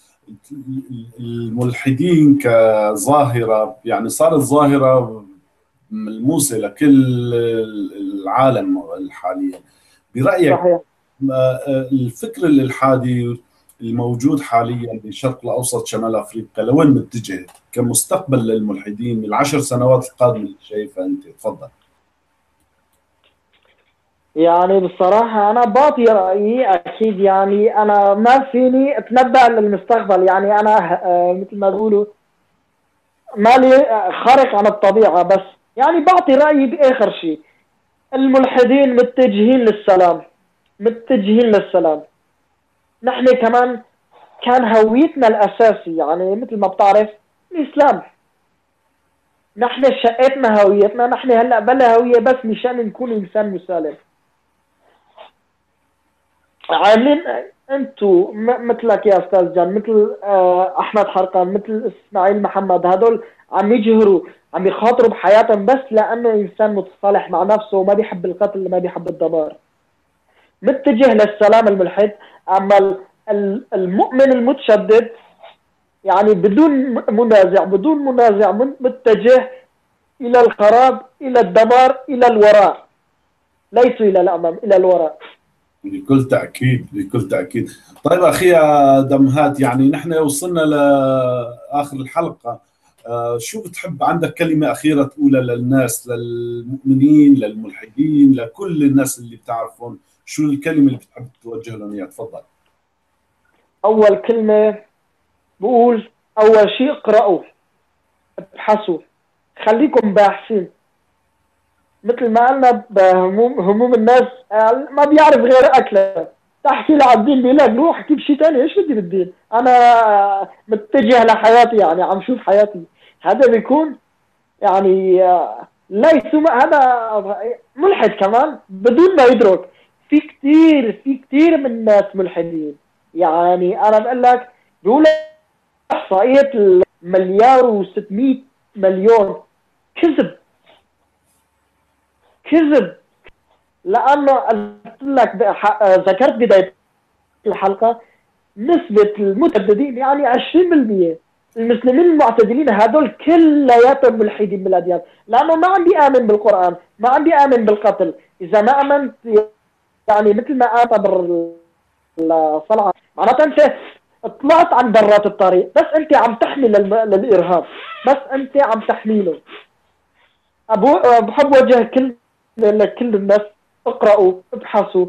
الملحدين كظاهره، يعني صارت ظاهره ملموسه لكل العالم حاليا، برايك صحيح. الفكر الالحادي الموجود حاليا بالشرق الاوسط شمال افريقيا لوين متجه كمستقبل للملحدين العشر سنوات القادمه؟ شايفها انت؟ تفضل. يعني بصراحة أنا بعطي رأيي أكيد، يعني أنا ما فيني أتنبأ للمستقبل، يعني أنا مثل ما بقولوا مالي خارق عن الطبيعة، بس يعني بعطي رأيي بآخر شيء. الملحدين متجهين للسلام، متجهين للسلام، نحن كمان كان هويتنا الاساسي، يعني مثل ما بتعرف الاسلام. نحن شقتنا هويتنا، نحن هلا بلا هويه بس مشان نكون انسان مسالم. عاملين انتو مثلك يا استاذ جان، مثل آه، احمد حرقان، مثل اسماعيل محمد، هدول عم يجهروا، عم يخاطروا بحياتهم بس لانه انسان متصالح مع نفسه وما بيحب القتل، ما بيحب الدمار، متجه للسلام الملحد. اما المؤمن المتشدد يعني بدون منازع، بدون منازع متجه الى الخراب، الى الدمار، الى الوراء، ليس الى الامام، الى الوراء. بكل تأكيد، بكل تأكيد. طيب أخي يا دمهات، يعني نحن وصلنا لآخر الحلقة. آه، شو بتحب، عندك كلمة أخيرة تقولها للناس، للمؤمنين، للملحدين، لكل الناس اللي بتعرفون؟ شو الكلمة اللي بتحب توجه لهم إياها؟ تفضل. أول كلمة بقول أول شيء اقرأوا، ابحثوا، خليكم باحثين. مثل ما قلنا بهموم هموم الناس ما بيعرف غير أكله. تحكي له على الدين بيقول لك روح احكي بشيء ثاني، ايش بدي بالدين؟ انا متجه لحياتي، يعني عم شوف حياتي. هذا بيكون يعني ليس هذا ملحد كمان بدون ما يدرك. في كثير في كثير من الناس ملحدين. يعني انا بقول لك بيقول احصائيه المليار و600 مليون كذب، كذب. لانه قلت لك ذكرت بدايه الحلقه نسبه المتشددين يعني عشرين بالمئة. المسلمين المعتدلين هذول كلياتهم ملحدين بالاديان، لانه ما عم بيامن بالقران، ما عم بيامن بالقتل. اذا ما امنت يعني مثل ما اعتبر الصلاه معناتها انت طلعت عن برات الطريق، بس انت عم تحمل للارهاب، بس انت عم تحميله. أبو بحب وجه كل لكل الناس: اقرأوا، ابحثوا،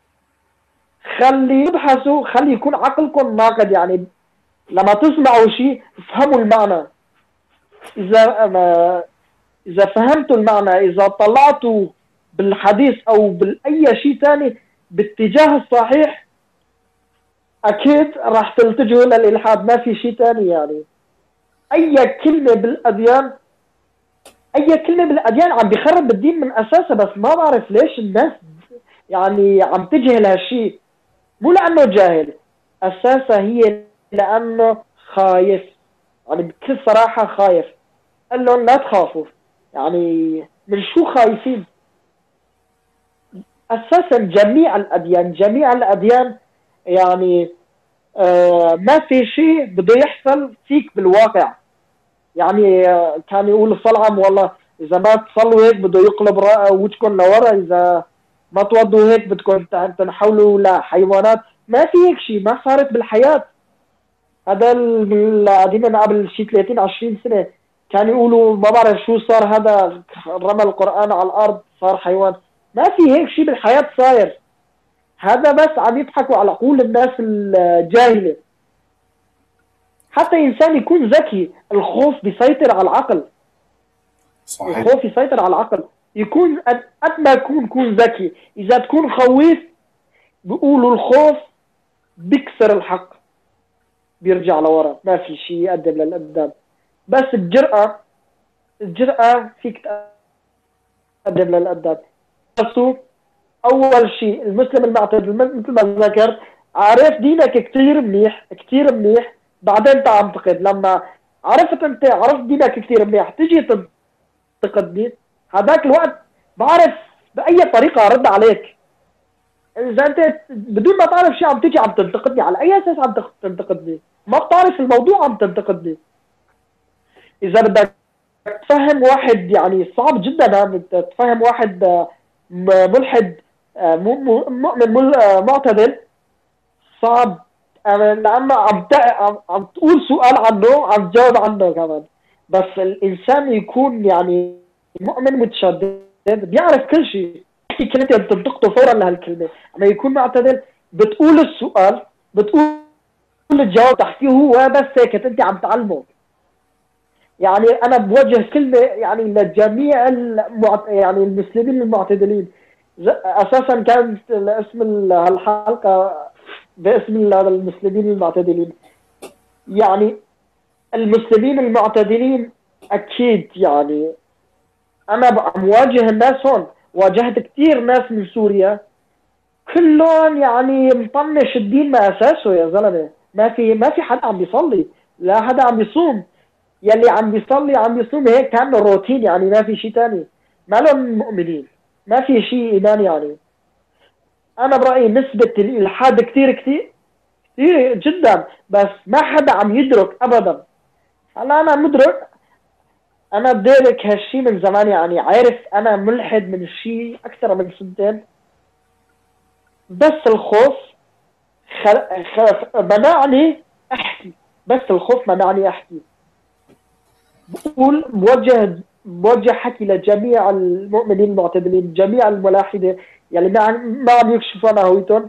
خلي ابحثوا، خلي يكون عقلكم ناقد. يعني لما تسمعوا شيء افهموا المعنى. اذا ما اذا فهمتوا المعنى، اذا طلعتوا بالحديث او باي شيء ثاني باتجاه الصحيح، اكيد راح تلتجوا للالحاد. ما في شيء ثاني. يعني اي كلمه بالاديان، اي كلمه بالاديان عم بيخرب الدين من اساسه، بس ما بعرف ليش الناس يعني عم تجهل لهالشيء. مو لانه جاهل، اساسا هي لانه خايف. يعني بكل صراحه خايف. قال لهم لا تخافوا. يعني من شو خايفين؟ اساسا جميع الاديان، جميع الاديان يعني آه ما في شيء بده يحصل فيك بالواقع. يعني آه كان يقول الصلعم والله اذا ما تصلوا هيك بده يقلب وجهكم لورا، اذا ما توضوا هيك بدكم تنحولوا لحيوانات. ما في هيك شيء، ما صارت بالحياه. هذا قديما قبل شي ثلاثين عشرين سنه كان يقولوا ما بعرف شو صار، هذا رمى القرآن على الارض صار حيوان. ما في هيك شيء بالحياه صاير. هذا بس عم يضحكوا على عقول الناس الجاهله. حتى انسان يكون ذكي، الخوف بيسيطر على العقل. صحيح. الخوف يسيطر على العقل. يكون قد ما يكون كون ذكي، اذا تكون خويف بيقولوا الخوف بيكسر الحق، بيرجع لورا، ما في شيء يقدم للقدام. بس الجرأة، الجرأة فيك تقدم للقدام. أول شيء المسلم المعتدل مثل ما ذكرت عارف دينك كتير منيح، كتير منيح، بعدين تعتقد. لما عرفت انت عرفت دينك كتير منيح تيجي تنتقدني، هذاك الوقت بعرف بأي طريقة أرد عليك. إذا أنت بدون ما تعرف شيء عم تيجي عم تنتقدني، على أي أساس عم تنتقدني؟ ما بتعرف الموضوع عم تنتقدني. إذا بدك تفهم واحد يعني صعب جدا تفهم واحد ملحد مؤمن معتدل، صعب لانه عم عم تقول سؤال عنه عم تجاوب عنه كمان. بس الانسان يكون يعني مؤمن متشدد بيعرف كل شيء، في كلمه بتنطقه فورا لهالكلمه. لما يكون معتدل بتقول السؤال، بتقول الجواب، تحكيه هو بس هيك انت عم تعلمه. يعني انا بوجه كلمه يعني لجميع المعت... يعني المسلمين المعتدلين. اساسا كانت اسم الحلقه باسم المسلمين المعتدلين. يعني المسلمين المعتدلين اكيد، يعني انا مواجه الناس هون، واجهت كثير ناس من سوريا كلهم يعني مطنش الدين ما اساسه يا زلمه. ما في ما في حدا عم بيصلي، لا حدا عم بيصوم. يلي عم بيصلي عم بيصوم هيك كانه روتين، يعني ما في شيء ثاني. ما لهم مؤمنين، ما في شيء ايمان. يعني انا برايي نسبه الالحاد كثير كثير كثير جدا، بس ما حدا عم يدرك ابدا. هلا انا مدرك، انا بدرك هالشيء من زمان، يعني عارف انا ملحد من شيء اكثر من سنتين. بس الخوف خل... خ... منعني احكي. بس الخوف منعني احكي. بقول موجه موجه حكي لجميع المؤمنين المعتدلين، جميع الملاحده يعني ما عم ما عم يكشفوا عن هويتهم.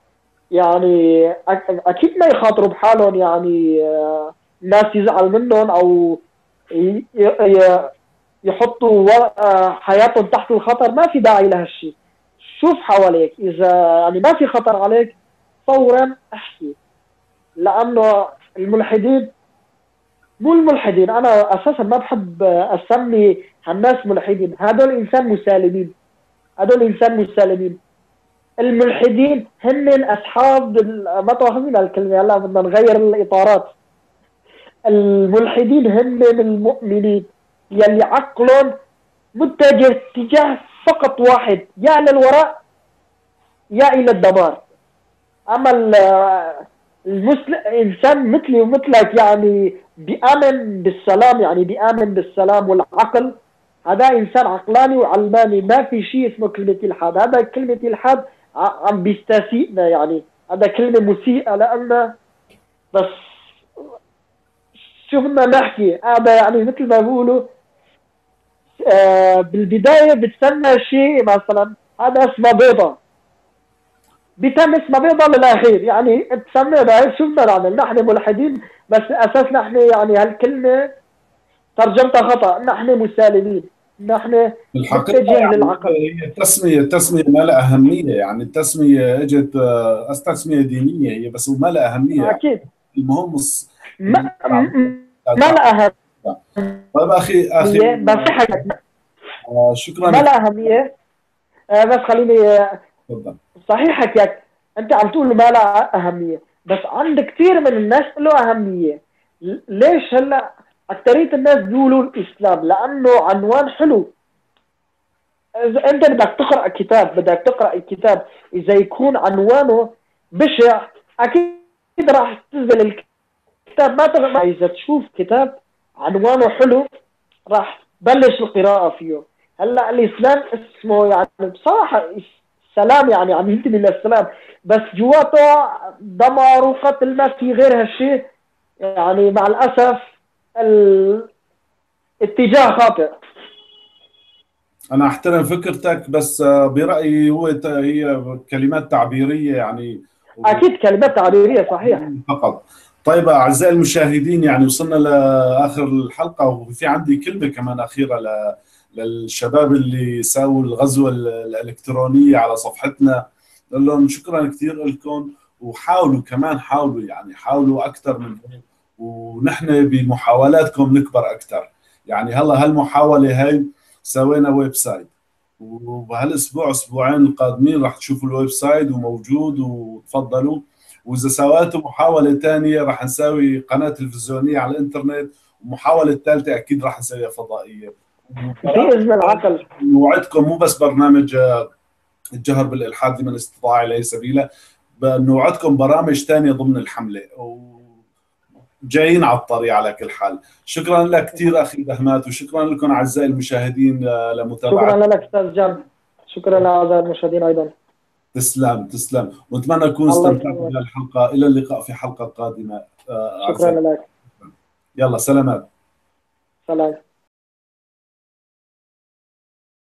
يعني أك... اكيد ما يخاطروا بحالهم، يعني آه، الناس يزعل منهم او ي... ي... يحطوا ور- آه، حياتهم تحت الخطر. ما في داعي لهالشيء. شوف حواليك، اذا يعني ما في خطر عليك فورا احكي. لانه الملحدين، مو الملحدين، انا اساسا ما بحب اسمي هالناس ملحدين، هدول انسان مسالمين. هدول انسان مسالمين. الملحدين هن اصحاب ال- ما تاخذين الكلمه، هلا بدنا نغير الاطارات. الملحدين هن المؤمنين يلي عقلهم متجه اتجاه فقط واحد، يا للوراء يا الى الدمار. اما ال- المسلم انسان مثلي ومثلك، يعني بيامن بالسلام، يعني بيامن بالسلام والعقل. هذا انسان عقلاني وعلماني. ما في شيء اسمه كلمه الحاد. هذا كلمه الحاد ع- عم بيستسيئنا، يعني هذا كلمه مسيئه لنا. بس شو بدنا نحكي؟ هذا يعني مثل ما بيقولوا آه بالبدايه بتسمى شيء مثلا هذا اسمه بيضه، بيتم اسمه بيضة للأخير. يعني تسمي بعيد. شو بدنا نعمل؟ نحن ملحدين بس أساس نحن يعني هالكلمة ترجمتها خطأ. نحن مسالمين، نحن في الحقيقة نتجه يعني للعقل. هي التسمية التسمية ما لها أهمية، يعني التسمية اجت آه، تسمية دينية هي، بس ما لها أهمية يعني. أكيد المهم الص- ما, ما لها طيب أخي أخي أهمية. بصحك آه، شكرا ما كثير. لها أهمية. آه، بس خليني آه، تفضل. صحيح ياك. أنت عم تقول ما لها أهمية، بس عند كثير من الناس له أهمية. ل- ليش هلا أكثرية الناس بيقولوا الإسلام؟ لأنه عنوان حلو. إذا انت بدك تقرا كتاب، بدك تقرا الكتاب اذا يكون عنوانه بشع اكيد راح تنزل الكتاب ما تغ... اذا تشوف كتاب عنوانه حلو راح تبلش القراءه فيه. هلا الاسلام اسمه يعني بصراحه سلام، يعني عم ينتمي للسلام، بس جواته دمار وقتل. ما في غير هالشيء. يعني مع الاسف الاتجاه خاطئ. أنا أحترم فكرتك، بس آه، برأيي هو ت- هي كلمات تعبيرية يعني اكيد كلمات تعبيريه صحيح. فقط. طيب أعزائي المشاهدين، يعني وصلنا لآخر الحلقة، وفي عندي كلمة كمان أخيرة ل- للشباب اللي ساووا الغزوة ال- الإلكترونية على صفحتنا. نقول لهم شكرا كثير لكم، وحاولوا كمان، حاولوا يعني حاولوا أكثر من هيك، ونحن بمحاولاتكم نكبر أكثر. يعني هلا هالمحاولة هاي سوينا ويب سايت، وبهالاسبوع اسبوعين القادمين راح تشوفوا الويب سايت وموجود، وتفضلوا. واذا سويتوا محاوله ثانيه راح نسوي قناه تلفزيونيه على الانترنت، ومحاوله ثالثه اكيد راح نسويها فضائيه. باذن العقل. نوعدكم مو بس برنامج آه، الجهر بالالحاد لمن استطاع اليه سبيلا، نوعدكم برامج ثانيه ضمن الحمله، وجايين على الطريق على كل حال. شكرا لك كثير اخي بهمات، وشكرا لكم اعزائي المشاهدين آه، شكرا لمتابعتكم. لك استاذ جان. شكرا لاعزائي المشاهدين ايضا. تسلم تسلم، ونتمنى نكون الله استمتعتوا يسلمك. بهالحلقه. الى اللقاء في حلقه قادمه آه، شكرا اعزائي. لك. يلا سلامات. سلام.